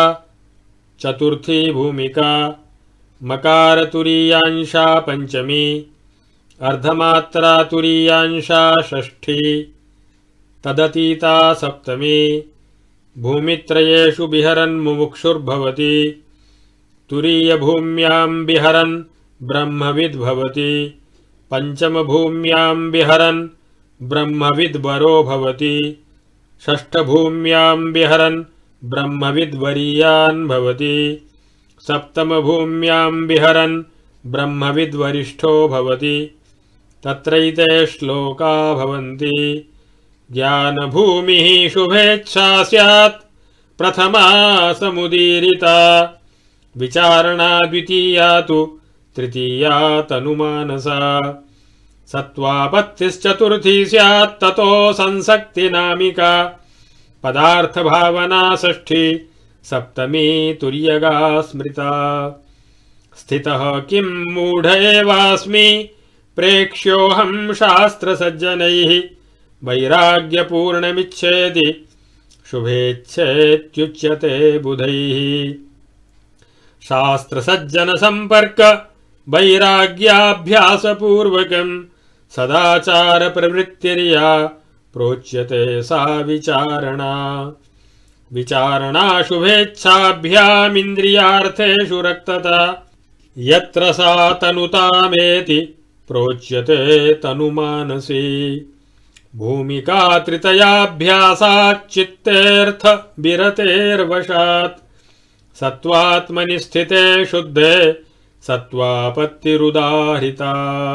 चतुर्थी भूमिका। मकारतुरीयांशा पंचमी। अर्धमात्रा तुरीयांशा षष्ठी तदतीता सप्तमी भूमित्रयेषु बिहरन् मुमुक्षुर्भवति तुरीयभूम्यां बिहरन् ब्रह्मविद्भवति पंचमभूम्यां बिहरन् ब्रह्मविद्वरो भवति षष्ठभूम्यां बिहरन् ब्रह्मविद्वरीयान् भवति सप्तमभूम्यां बिहरन् ब्रह्मविद्वरिष्ठो भवति तत्रैते श्लोका भवन्ति ज्ञानभूमिः शुभेच्छा स्यात् प्रथमा समुदीरिता विचारणा द्वितीया तु तृतीया तनुमानसा सत्त्वापत्तिश्चतुर्थी स्यात् ततो संसक्तिनामिका पदार्थभावना षष्ठी सप्तमी तुर्यगा स्मृता स्थितः किं मूढ एवास्मि प्रेक्ष्योऽहं शास्त्रसज्जनैः वैराग्यपूर्णमिच्छेति शुभेच्छेत्युच्यते बुधैः शास्त्रसज्जनसम्पर्क वैराग्याभ्यासपूर्वकं सदाचारप्रवृत्तिर्या प्रोच्यते सा विचारणा विचारणा शुभेच्छाभ्यामिन्द्रियार्थेषु रक्तता यत्र सा तनुतामेति प्रोच्यते तनुमानसी भूमिका त्रितयाभ्यासाच्चित्तेऽर्थ विरतेर्वशात् सत्त्वात्मनि स्थिते शुद्धे सत्त्वापत्तिरुदाहृता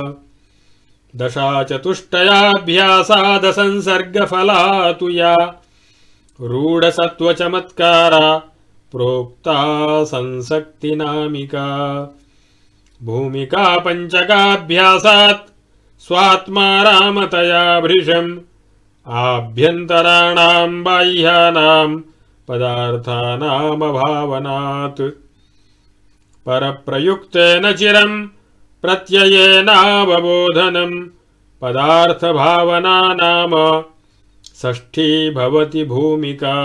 दशाचतुष्टयाभ्यासादसंसर्गफला तु या रूढसत्त्वचमत्कारा प्रोक्ता संसक्तिनामिका भूमिका पञ्चकाभ्यासात् स्वात्मारामतया भृशम् आभ्यन्तराणां बाह्यानां पदार्थानामभावनात् परप्रयुक्तेन चिरं प्रत्ययेनावबोधनम् पदार्थभावना नाम षष्ठी भवति भूमिका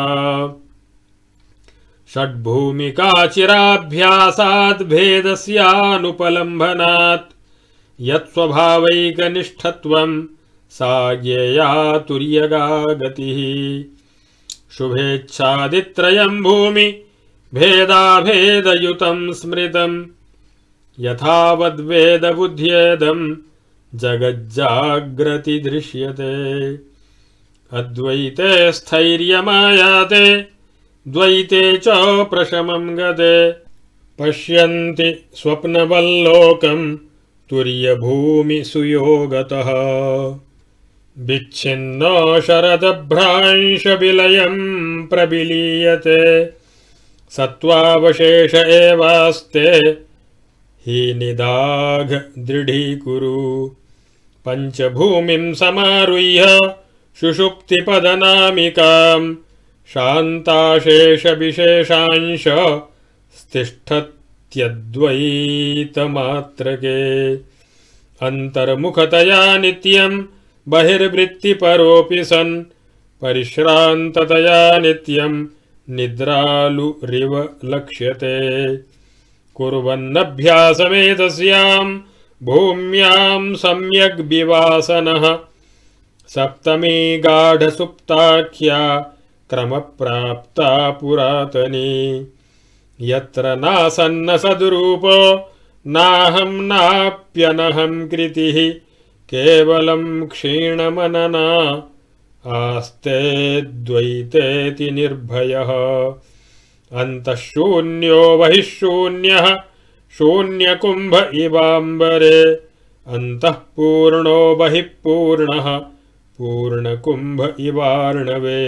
षड्भूमिका चिराभ्यासाद् भेदस्यानुपलम्भनात् यत्स्वभावैकनिष्ठत्वं सा ज्ञेया तुर्यगा गतिः शुभेच्छादित्रयं भूमि भेदाभेदयुतं स्मृतं यथावद्वेदबुद्ध्येदं जगज्जाग्रति दृश्यते अद्वैते स्थैर्यमायाते द्वैते च प्रशमं गते पश्यन्ति स्वप्नवल्लोकं तुर्यभूमि सुयोगतः विच्छिन्नो शरदभ्रांशविलयं प्रविलीयते सत्त्वावशेष एवास्ते हीनिदाघ दृढीकुरु पञ्चभूमिं समारुह्य सुषुप्तिपदनामिकां शान्ताशेषविशेषांश तिष्ठत्यद्वैतमात्रके अन्तर्मुखतया नित्यं बहिर्वृत्तिपरोऽपि सन् परिश्रान्ततया नित्यं निद्रालुरिव लक्ष्यते कुर्वन्नभ्यासमेतस्यां भूम्यां सम्यग् विवासनः सप्तमी गाढसुप्ताख्या क्रमप्राप्ता पुरातनी यत्र नासन्न सद्रूपो नाहं नाप्यनहं कृतिः केवलं क्षीणमनना आस्ते द्वैतेति निर्भयः अन्तःशून्यो बहिःशून्यः शून्यकुम्भ इवाम्बरे अन्तःपूर्णो बहिःपूर्णः पूर्णकुम्भ इवार्णवे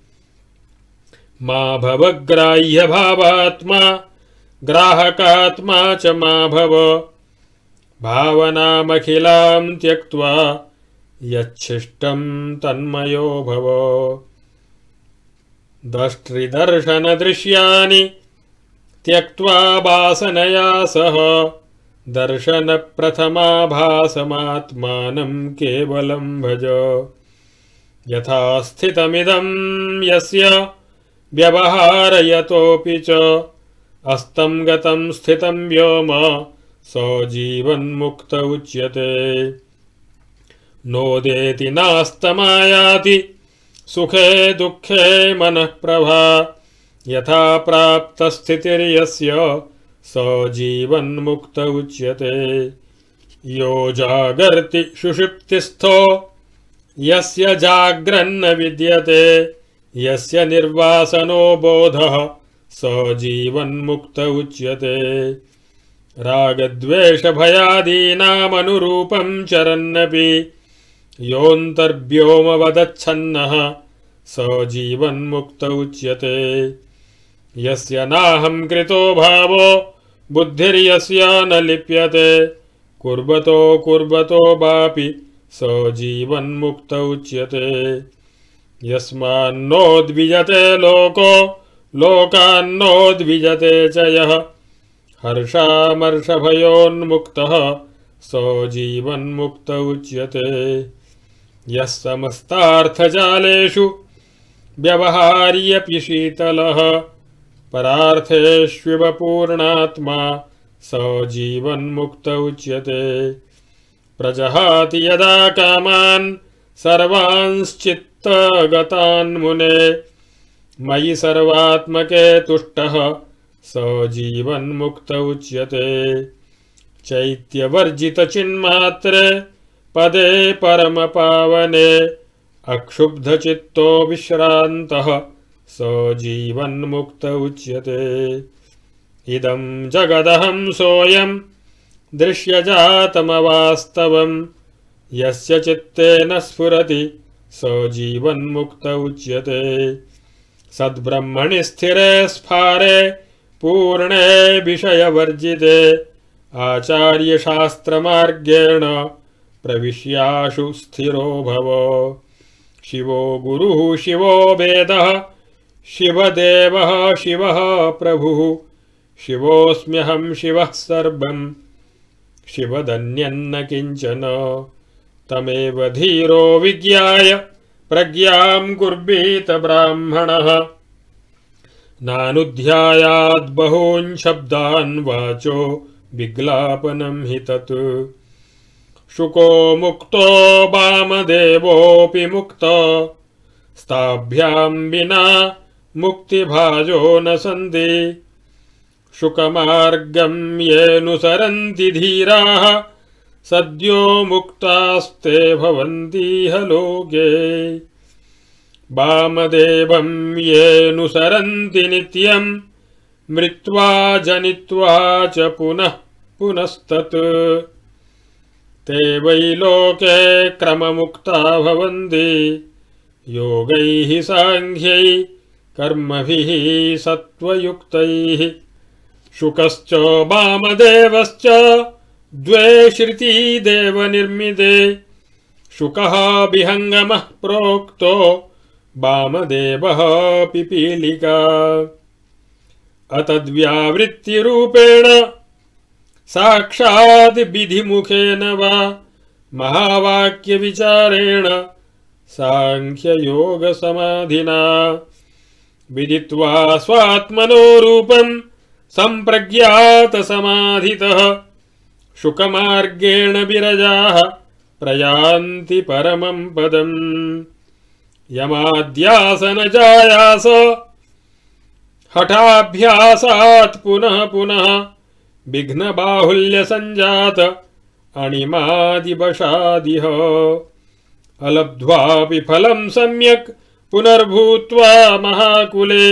मा भवग्राह्यभावात्मा ग्राहकात्मा च मा भव भावनामखिलां त्यक्त्वा यच्छिष्टं तन्मयो भव दृष्टिदर्शनदृश्यानि त्यक्त्वा वासनया सह दर्शनप्रथमाभासमात्मानं केवलं भज यथा स्थितमिदं यस्य व्यवहारयतोऽपि च अस्तं गतं स्थितं व्योम स जीवन्मुक्त उच्यते नोदेति नास्तमायाति सुखे दुःखे मनः प्रभा यथा प्राप्तस्थितिर्यस्य स जीवन्मुक्त उच्यते यो जागर्ति सुषुप्तिस्थो यस्य जाग्रन्न विद्यते यस्य निर्वासनो बोधः स जीवन्मुक्त उच्यते रागद्वेषभयादीनामनुरूपं चरन्नपि योऽन्तर्व्योमवदच्छन्नः स जीवन्मुक्त उच्यते यस्य नाहं कृतो भावो बुद्धिर्यस्य न लिप्यते कुर्वतो कुर्वतो वापि स जीवन्मुक्त उच्यते यस्मान्नोद्विजते लोको लोकान्नोद्विजते च यः हर्षामर्षभयोन्मुक्तः स जीवन्मुक्त उच्यते यः समस्तार्थजालेषु व्यवहार्यपि शीतलः परार्थेष्विव पूर्णात्मा स जीवन्मुक्त उच्यते प्रजहाति यदा कामान् सर्वांश्चित्तगतान् मुने मयि सर्वात्मके तुष्टः स जीवन्मुक्त उच्यते चैत्यवर्जितचिन्मात्रे पदे परमपावने अक्षुब्धचित्तो विश्रान्तः स जीवन्मुक्त उच्यते इदं जगदहं सोऽयं दृश्यजातमवास्तवं यस्य चित्ते न स्फुरति स जीवन्मुक्त उच्यते सद्ब्रह्मणि स्थिरे स्फारे पूर्णे विषयवर्जिते आचार्यशास्त्रमार्गेण प्रविश्याशु स्थिरो भव शिवो गुरुः शिवो वेदः शिवदेवः शिवः प्रभुः शिवोऽस्म्यहं शिवः सर्वं शिवदन्यन्न किञ्चन तमेव धीरो विज्ञाय प्रज्ञां कुर्वीत ब्राह्मणः नानुध्यायाद् बहून् शब्दान् वाचो विग्लापनं हि तत् शुको मुक्तो वामदेवोऽपि मुक्तो स्ताभ्यां विना मुक्तिभाजो न सन्ति शुकमार्गं येऽनुसरन्ति धीराः सद्यो मुक्तास्ते भवन्तीह लोके वामदेवं येऽनुसरन्ति नित्यं मृत्वा जनित्वा च पुनः पुनस्तत् ते वै लोके क्रममुक्ता भवन्ति योगैः साङ्ख्यैः कर्मभिः सत्त्वयुक्तैः शुकश्च वामदेवश्च द्वे श्रुती देवनिर्मिते शुकः विहङ्गमः प्रोक्तो वामदेवः पिपीलिका अतद्व्यावृत्तिरूपेण साक्षात् विधिमुखेन वा महावाक्यविचारेण साङ्ख्ययोगसमाधिना विदित्वा स्वात्मनो रूपं सम्प्रज्ञातसमाधितः शुकमार्गेण विरजाः प्रयान्ति परमं पदम् यमाद्यासनजायास हठाभ्यासात् पुनः पुनः विघ्नबाहुल्यसञ्जात अणिमादिवशादिह अलब्ध्वापि फलं सम्यक् पुनर्भूत्वा महाकुले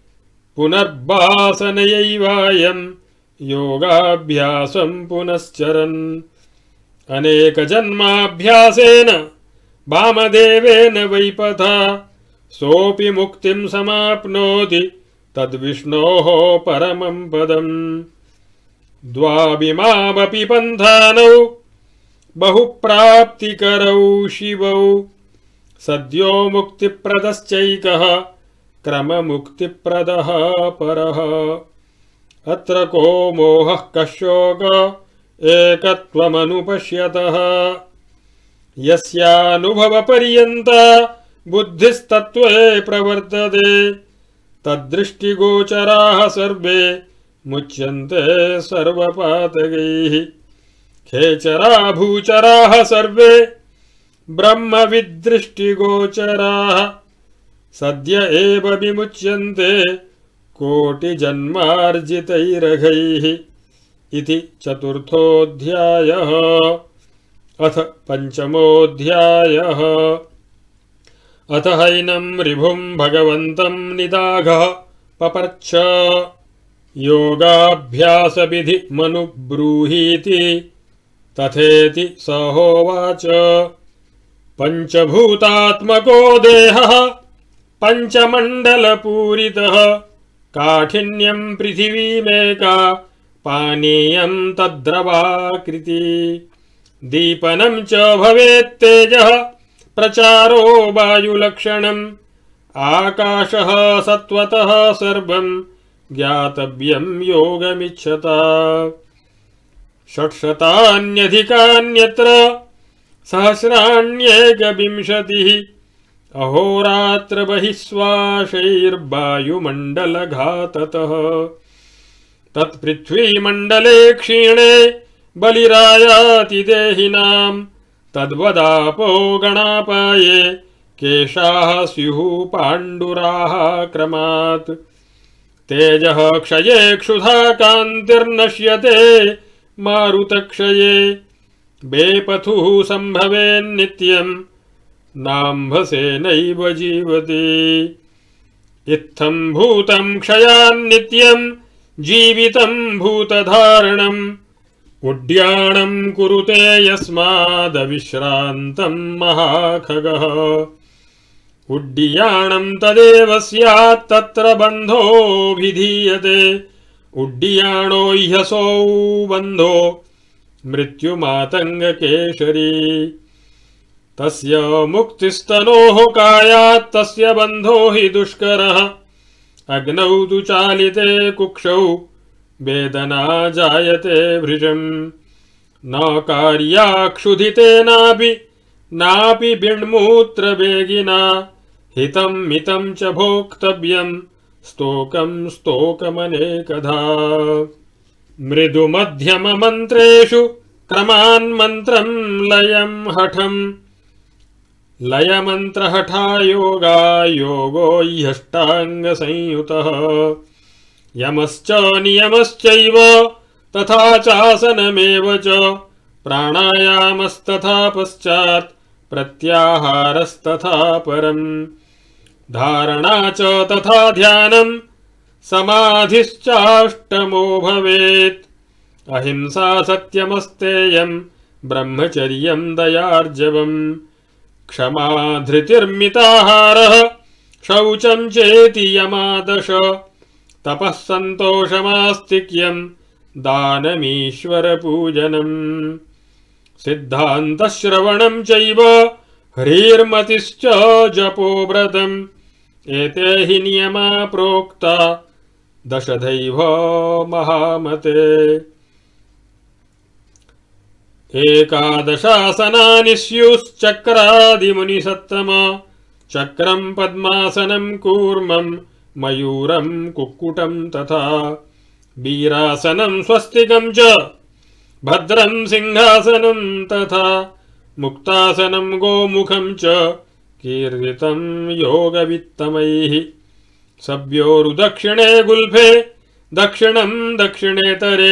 पुनर्वासनयैवायं योगाभ्यासं पुनश्चरन् अनेकजन्माभ्यासेन वामदेवेन वैपथा सोऽपि मुक्तिं समाप्नोति तद्विष्णोः परमं पदम् द्वाविमावपि पन्थानौ बहुप्राप्तिकरौ शिवौ सद्यो मुक्तिप्रदश्चैकः क्रममुक्तिप्रदः परः अत्र को मोहः कः शोकः एकत्वमनुपश्यतः यस्यानुभवपर्यन्ता बुद्धिस्तत्त्वे प्रवर्तते तद्दृष्टिगोचराः सर्वे मुच्यन्ते सर्वपातकैः खेचरा भूचराः सर्वे ब्रह्मविदृष्टिगोचराः सद्य एव विमुच्यन्ते कोटिजन्मार्जितैरघैः इति चतुर्थोऽध्यायः। अथ पञ्चमोऽध्यायः। अथ हैनं रिभुं भगवन्तं निदाघः पपर्छ योगाभ्यासविधिमनुब्रूहीति तथेति स होवाच। पञ्चभूतात्मको देहः पञ्चमण्डलपूरितः काठिन्यं पृथिवीमेका पानीयं तद्द्रवाकृति दीपनं च भवेत्तेजः प्रचारो वायुलक्षणम् आकाशः सत्त्वतः सर्वं ज्ञातव्यं योगमिच्छता। षट्शतान्यधिकान्यत्र सहस्राण्येकविंशतिः अहोरात्र बहिःश्वासैर्वायुमण्डलघाततः तत्पृथ्वीमण्डले क्षीणे बलिरायाति देहिनां तद्वदापो गणापाये केशाः स्युः पाण्डुराः क्रमात् तेजः क्षये क्षुधा कान्तिर्नश्यते मारुतक्षये बेपथुः सम्भवेन्नित्यं नाम्भसेनैव जीवति इत्थं भूतं क्षयान्नित्यं जीवितं भूतधारणम् उड्याणं कुरुते यस्मादविश्रान्तं महाखगः उड्डीयाणं तदेव स्यात् तत्र बन्धोऽभिधीयते उड्डीयाणो ह्यसौ बन्धो मृत्युमातङ्गकेशरी तस्य मुक्तिस्तनोः कायात् तस्य बन्धो हि दुष्करः अग्नौ तु चालिते कुक्षौ वेदना जायते भृशं न कार्या क्षुधितेनापि नापि बिण्मूत्रवेगिना हितं मितं च भोक्तव्यं स्तोकं स्तोकमनेकधा मृदुमध्यममन्त्रेषु क्रमान्मन्त्रं लयं हठम् लयमन्त्रहठा योगा योगो ह्यष्टाङ्गसंयुतः यमश्च नियमश्चैव तथा चासनमेव च प्राणायामस्तथा पश्चात् प्रत्याहारस्तथा परम् धारणा च तथा ध्यानं समाधिश्चाष्टमो भवेत् अहिंसा सत्यमस्तेयं ब्रह्मचर्यं दयार्जवम् क्षमा धृतिर्मिताहारः शौचं चेति यमादश तपः सन्तोषमास्तिक्यं दानमीश्वरपूजनम् सिद्धान्तश्रवणं चैव ह्रीर्मतिश्च जपो व्रतम् एते हि नियमा प्रोक्ता दशधैव महामते एकादशासनानि स्युश्चक्रादिमुनिसत्तम चक्रं पद्मासनं कूर्मं मयूरं कुक्कुटं तथा वीरासनं स्वस्तिकं च भद्रं सिंहासनं तथा मुक्तासनं गोमुखं च कीर्तितं योगवित्तमैः सव्योरुदक्षिणे गुल्फे दक्षिणं दक्षिणेतरे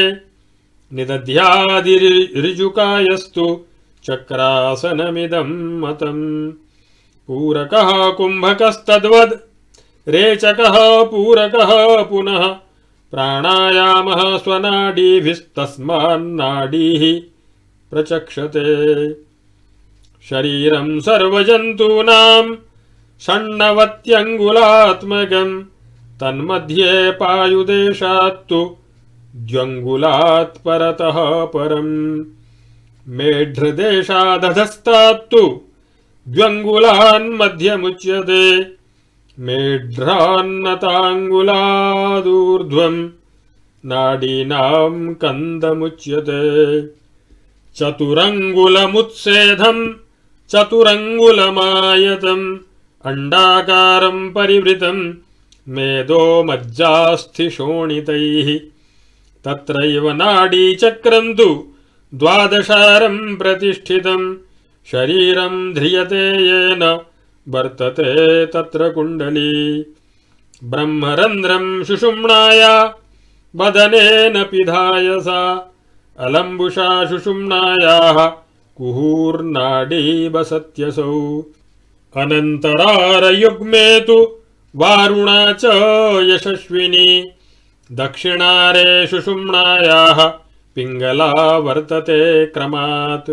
निदध्यादिऋजुकायस्तु चक्रासनमिदं मतम् पूरकः कुम्भकस्तद्वद् रेचकः पूरकः पुनः प्राणायामः स्वनाडीभिस्तस्मान्नाडीः प्रचक्षते शरीरं सर्वजन्तूनां षण्णवत्यङ्गुलात्मकं तन्मध्ये पायुदेशात्तु द्व्यङ्गुलात् परतः परम् मेढ्रदेशादधस्तात्तु द्व्यङ्गुलान्मध्यमुच्यते मेढ्रान्नताङ्गुलादूर्ध्वं नाडीनां कन्दमुच्यते चतुरङ्गुलमुत्सेधं चतुरङ्गुलमायतम् अण्डाकारं परिवृतं मेदो मज्जास्थिशोणितैः तत्रैव नाडीचक्रं तु द्वादशारं प्रतिष्ठितं शरीरं ध्रियते येन वर्तते तत्र कुण्डली ब्रह्मरन्ध्रं सुषुम्नाया वदनेन पिधाय सा अलम्बुषा सुषुम्नायाः कुहूर्नाडी वसत्यसौ अनन्तरारयुग्मे तु वारुणा च यशस्विनी दक्षिणारे सुषुम्नायाः पिङ्गला वर्तते क्रमात्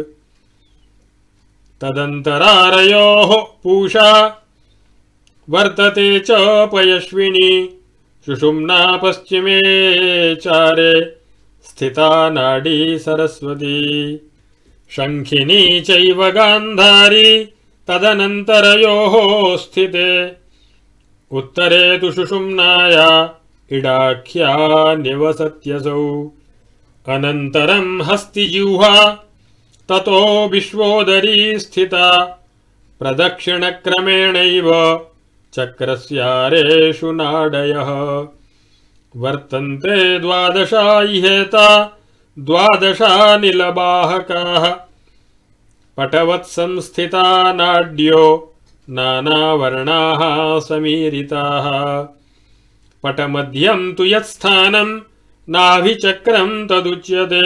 तदन्तरारयोः पूषा वर्तते च पयस्विनी सुषुम्ना पश्चिमे चारे स्थिता नाडी सरस्वती शङ्खिनी चैव गान्धारी तदनन्तरयोः स्थिते उत्तरे तु सुषुम्नाया इडाख्या निवसत्यसौ अनन्तरं हस्तिजिह्वा ततो विश्वोदरी स्थिता प्रदक्षिणक्रमेणैव चक्रस्यारेषु नाडयः वर्तन्ते द्वादशा इहेता द्वादशा नीलबाहकाः पटवत्संस्थिता नाड्यो नानावर्णाः समीरिताः पटमध्यं तु यत्स्थानं नाभिचक्रं तदुच्यते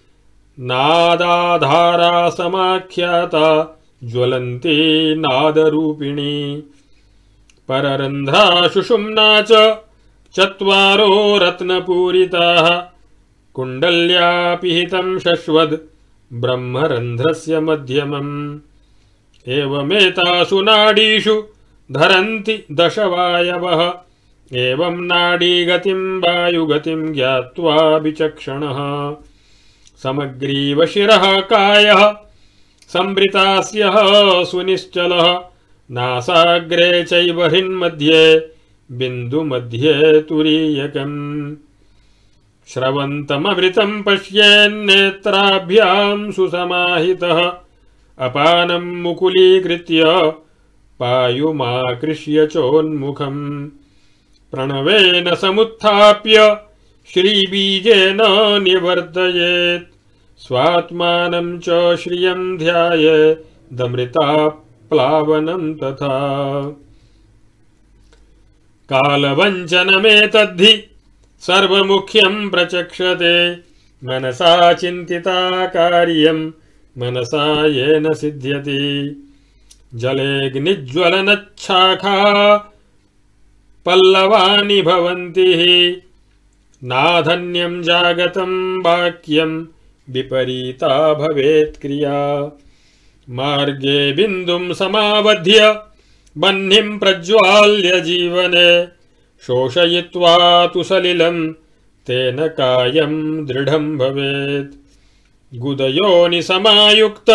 नादाधारा समाख्याता ज्वलन्ती नादरूपिणी पररन्ध्रा सुषुम्ना च चत्वारो रत्नपूरिताः कुण्डल्या पिहितं शश्वद् ब्रह्मरन्ध्रस्य मध्यमम् एवमेतासु नाडीषु धरन्ति दशवायवः एवं नाडीगतिं वायुगतिं ज्ञात्वा विचक्षणः समग्रीवशिरः कायः संवृतास्यः सुनिश्चलः नासाग्रे चैव हृन्मध्ये बिन्दुमध्ये तुरीयकम् श्रवन्तममृतं पश्येन्नेत्राभ्यां सुसमाहितः अपानं मुकुलीकृत्य पायुमाकृष्य चोन्मुखम् प्रणवेन समुत्थाप्य श्रीबीजेन निवर्तयेत् स्वात्मानं च श्रियं ध्यायेदमृताप्लावनं तथा कालवञ्चनमेतद्धि सर्वमुख्यं प्रचक्षते मनसा चिन्तिता कार्यं मनसा येन सिद्ध्यति जलेऽग्निज्वलनच्छाखा पल्लवानि भवन्ति नाधन्यं जागतं वाक्यं विपरीता भवेत् क्रिया मार्गे बिन्दुं समावध्य बह्निं प्रज्वाल्य जीवने शोषयित्वा तु सलिलं तेन कायं दृढं भवेत् गुदयोनि समायुक्त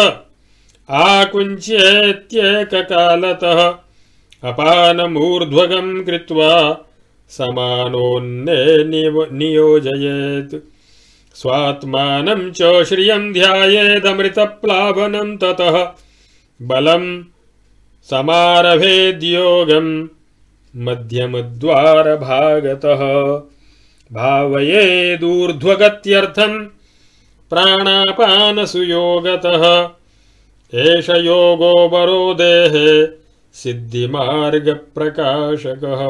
आकुञ्च्येत्येककालतः अपानमूर्ध्वगं कृत्वा समानोन्ने नियोजयेत् स्वात्मानं च श्रियं ध्यायेदमृतप्लावनं ततः बलं समारभेद्योगं मध्यमद्वारभागतः भावयेदूर्ध्वगत्यर्थं प्राणापानसुयोगतः एष योगो वरोदेः सिद्धिमार्गप्रकाशकः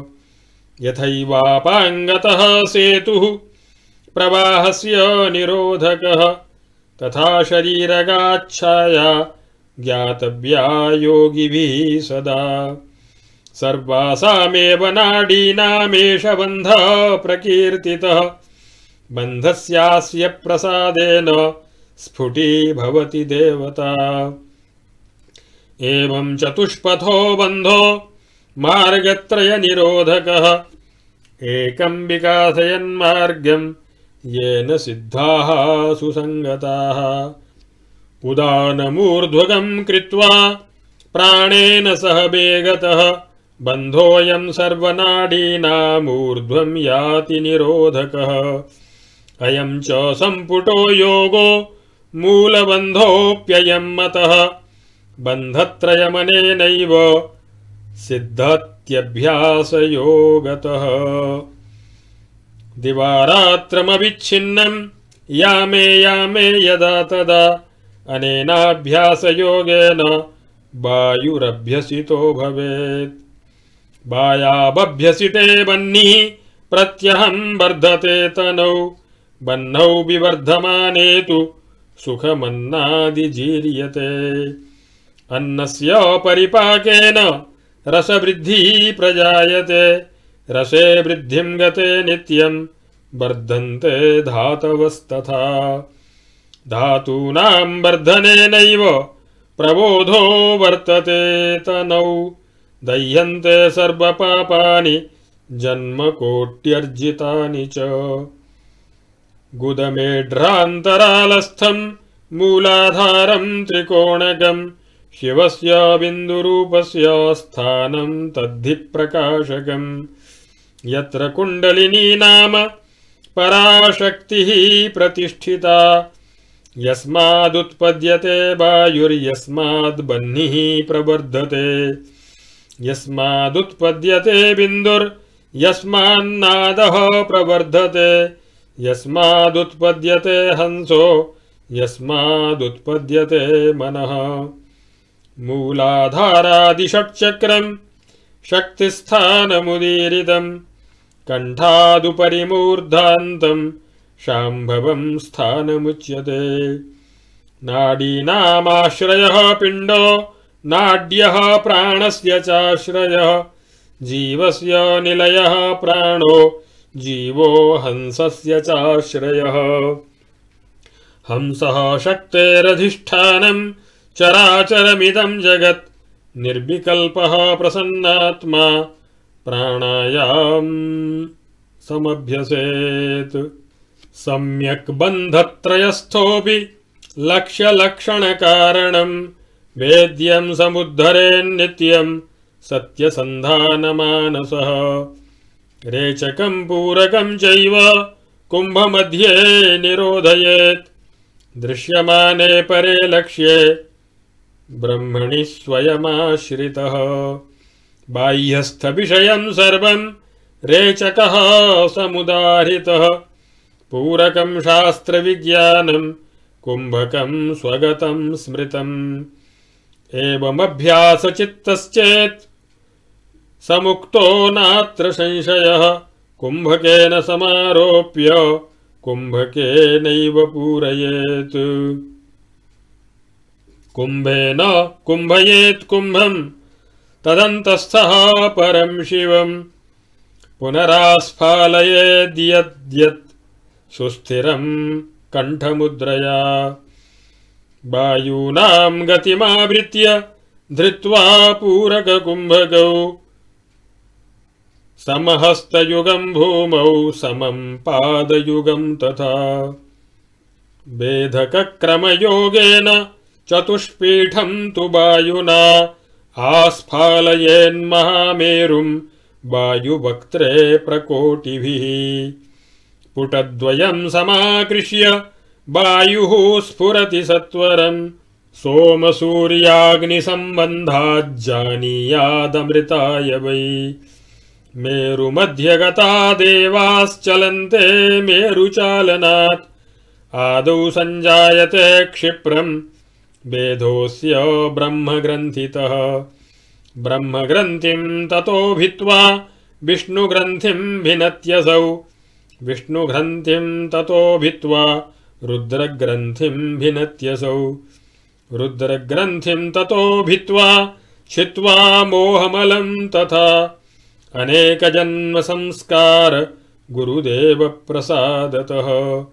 यथैवापाङ्गतः सेतुः प्रवाहस्य निरोधकः तथा शरीरगाच्छाया ज्ञातव्या योगिभिः सदा सर्वासामेव नाडीनामेष बन्धः प्रकीर्तितः बन्धस्यास्य प्रसादेन स्फुटीभवति देवता एवं चतुष्पथो बन्धो मार्गत्रयनिरोधकः एकं विकासयन्मार्गं येन सिद्धाः सुसङ्गताः उदानमूर्ध्वगं कृत्वा प्राणेन सह वेगतः बन्धोऽयं सर्वनाडीनामूर्ध्वं याति निरोधकः अयं च सम्पुटो योगो मूलबन्धोऽप्ययं मतः बन्धत्रयमनेनैव सिद्धत्यभ्यासयोगतः दिवारात्रमविच्छिन्नं यामे यामे यदा तदा अनेनाभ्यासयोगेन वायुरभ्यसितो भवेत्। वायावभ्यसिते बह्निः प्रत्यहं वर्धते तनौ। बह्नौ विवर्धमाने तु सुखमन्नादिजीर्यते। अन्नस्य परिपाकेन रसवृद्धिः प्रजायते। रसे वृद्धिं गते नित्यं वर्धन्ते धातवस्तथा। धातूनां वर्धनेनैव प्रबोधो वर्तते तनौ। दह्यन्ते सर्वपापानि जन्मकोट्यर्जितानि च। गुदमेढ्रान्तरालस्थं मूलाधारं त्रिकोणकं शिवस्य बिन्दुरूपस्य स्थानं तद्धि प्रकाशकम्। यत्र कुण्डलिनी नाम पराशक्तिः प्रतिष्ठिता। यस्मादुत्पद्यते वायुर्यस्माद् बह्निः प्रवर्धते। यस्मादुत्पद्यते बिन्दुर्यस्मान्नादः प्रवर्धते। यस्मादुत्पद्यते हंसो यस्मादुत्पद्यते मनः। मूलाधारादिषट्चक्रं शक्तिस्थानमुदीरितं कण्ठादुपरि मूर्धान्तं शाम्भवं स्थानमुच्यते। नाडीनामाश्रयः पिण्डो नाड्यः प्राणस्य चाश्रयः। जीवस्य निलयः प्राणो जीवो हंसस्य चाश्रयः। हंसः शक्तेरधिष्ठानं चराचरमिदं जगत्। निर्विकल्पः प्रसन्नात्मा प्राणायां समभ्यसेत्। सम्यक् बन्धत्रयस्थोऽपि लक्ष्यलक्षणकारणं वेद्यं समुद्धरेन्नित्यं सत्यसन्धानमानसः। रेचकं पूरकं चैव कुम्भमध्ये निरोधयेत्। दृश्यमाने परे लक्ष्ये ब्रह्मणि स्वयमाश्रितः। बाह्यस्थविषयं सर्वं रेचकः समुदाहृतः। पूरकं शास्त्रविज्ञानं कुम्भकं स्वगतं स्मृतम्। एवमभ्यासचित्तश्चेत् समुक्तो नात्र संशयः। कुम्भकेन समारोप्य कुम्भकेनैव पूरयेत्। कुम्भेन कुम्भयेत् कुम्भं तदन्तस्थः परं शिवं। पुनरास्फालयेद्यद्यत् सुस्थिरं कण्ठमुद्रया। वायूनां गतिमावृत्य धृत्वा पूरककुम्भकौ समहस्तयुगं भूमौ समं पादयुगं तथा। वेधकक्रमयोगेन चतुष्पीठं तु वायुना आस्फालयेन्महामेरुं वायुवक्त्रे प्रकोटिभिः। पुटद्वयं समाकृष्य वायुः स्फुरति सत्वरं। सोमसूर्याग्निसम्बन्धाज्जानीयादमृताय वै। मेरुमध्यगता देवाश्चलन्ते मेरुचालनात्। आदौ सञ्जायते क्षिप्रं वेदोऽस्य ब्रह्मग्रन्थितः। ब्रह्मग्रन्थिं ततो भित्त्वा विष्णुग्रन्थिं भिनत्यसौ। विष्णुग्रन्थिं ततो भित्त्वा रुद्रग्रन्थिं भिनत्यसौ। रुद्रग्रन्थिं ततो भित्त्वा छित्त्वा मोहमलं तथा। अनेकजन्मसंस्कार गुरुदेवप्रसादतः।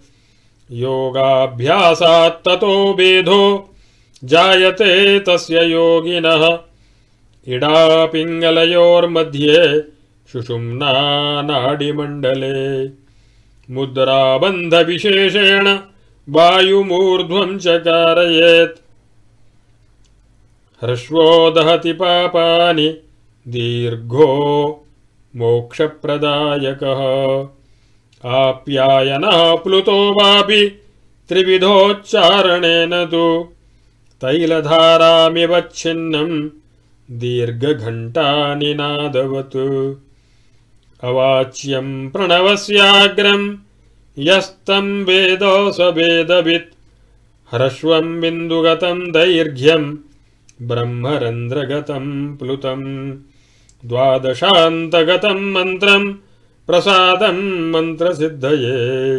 योगाभ्यासात् ततो वेदो जायते तस्य योगिनः। इडापिङ्गलयोर्मध्ये सुषुम्ना नाडीमण्डले। मुद्राबन्धविशेषेण वायुमूर्ध्वं चकारयेत्। ह्रस्वो दहति पापानि दीर्घो मोक्षप्रदायकः। आप्यायनः प्लुतो वापि त्रिविधोच्चारणेन तु। तैलधारामिवच्छिन्नं दीर्घघण्टानिनादवत्। अवाच्यं प्रणवस्याग्रं यस्तं वेद स वेदवित्। ह्रस्वं बिन्दुगतं दैर्घ्यं ब्रह्मरन्ध्रगतं प्लुतं द्वादशान्तगतं मन्त्रं प्रसादं मन्त्रसिद्धये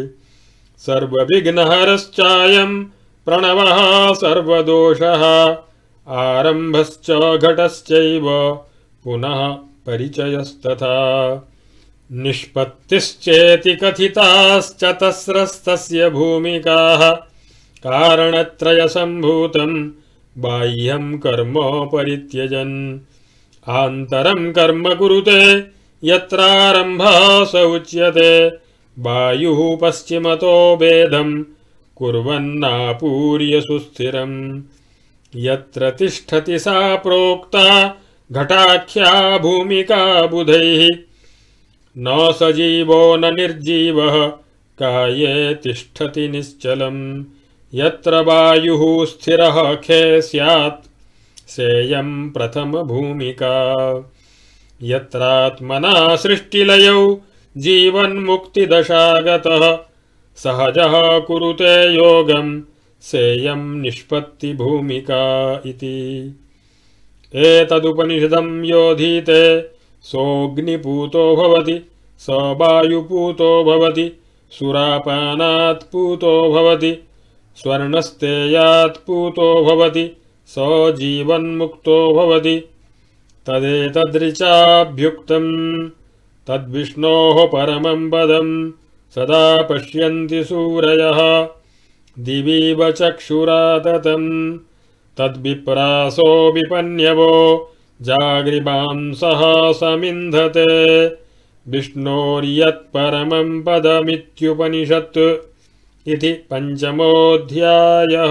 सर्वविघ्नहरश्चायं प्रणवः सर्वदोषः आरम्भश्च घटश्चैव पुनः परिचयस्तथा निष्पत्तिश्चेति कथिताश्चतस्रस्तस्य भूमिकाः कारणत्रयसम्भूतं बाह्यं कर्म परित्यजन् आन्तरं कर्म कुरुते यत्रारम्भः स उच्यते वायुः पश्चिमतो भेदं कुर्वन्नापूर्य सुस्थिरम् यत्र तिष्ठति सा प्रोक्ता घटाख्या भूमिका बुधैः न सजीवो न निर्जीवः काये तिष्ठति निश्चलम् यत्र वायुः स्थिरः खे स्यात् सेयं प्रथम भूमिका यत्रात्मना सृष्टिलयौ जीवन्मुक्तिदशागतः सहजः कुरुते योगं सेयं निष्पत्ति भूमिका इति एतदुपनिषदं योधीते सोऽग्निपूतो भवति स वायुपूतो भवति सुरापानात् पूतो भवति स्वर्णस्तेयात् पूतो भवति स जीवन्मुक्तो भवति तदेतदृचाभ्युक्तं तद्विष्णोः परमं पदं सदा पश्यन्ति सूरयः दिवीव चक्षुराततं तद्विप्रासो विपन्यवो जागृमांसः समिन्धते विष्णोर्यत्परमं पदमित्युपनिषत् इति पञ्चमोऽध्यायः।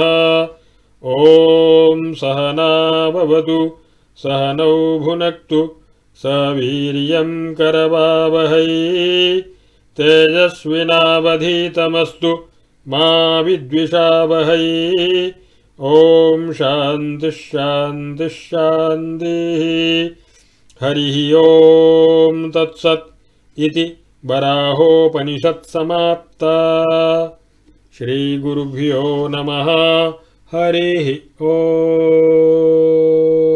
ॐ सहना भवतु सहनौ भुनक्तु सह वीर्यं करवावहै तेजस्विनावधीतमस्तु मा विद्विषावहै। ॐ शान्तिः शान्तिः शान्तिः। हरिः ॐ तत्सत् इति वराहोपनिषत् समाप्ता। श्रीगुरुभ्यो नमः। हरिः ॐ।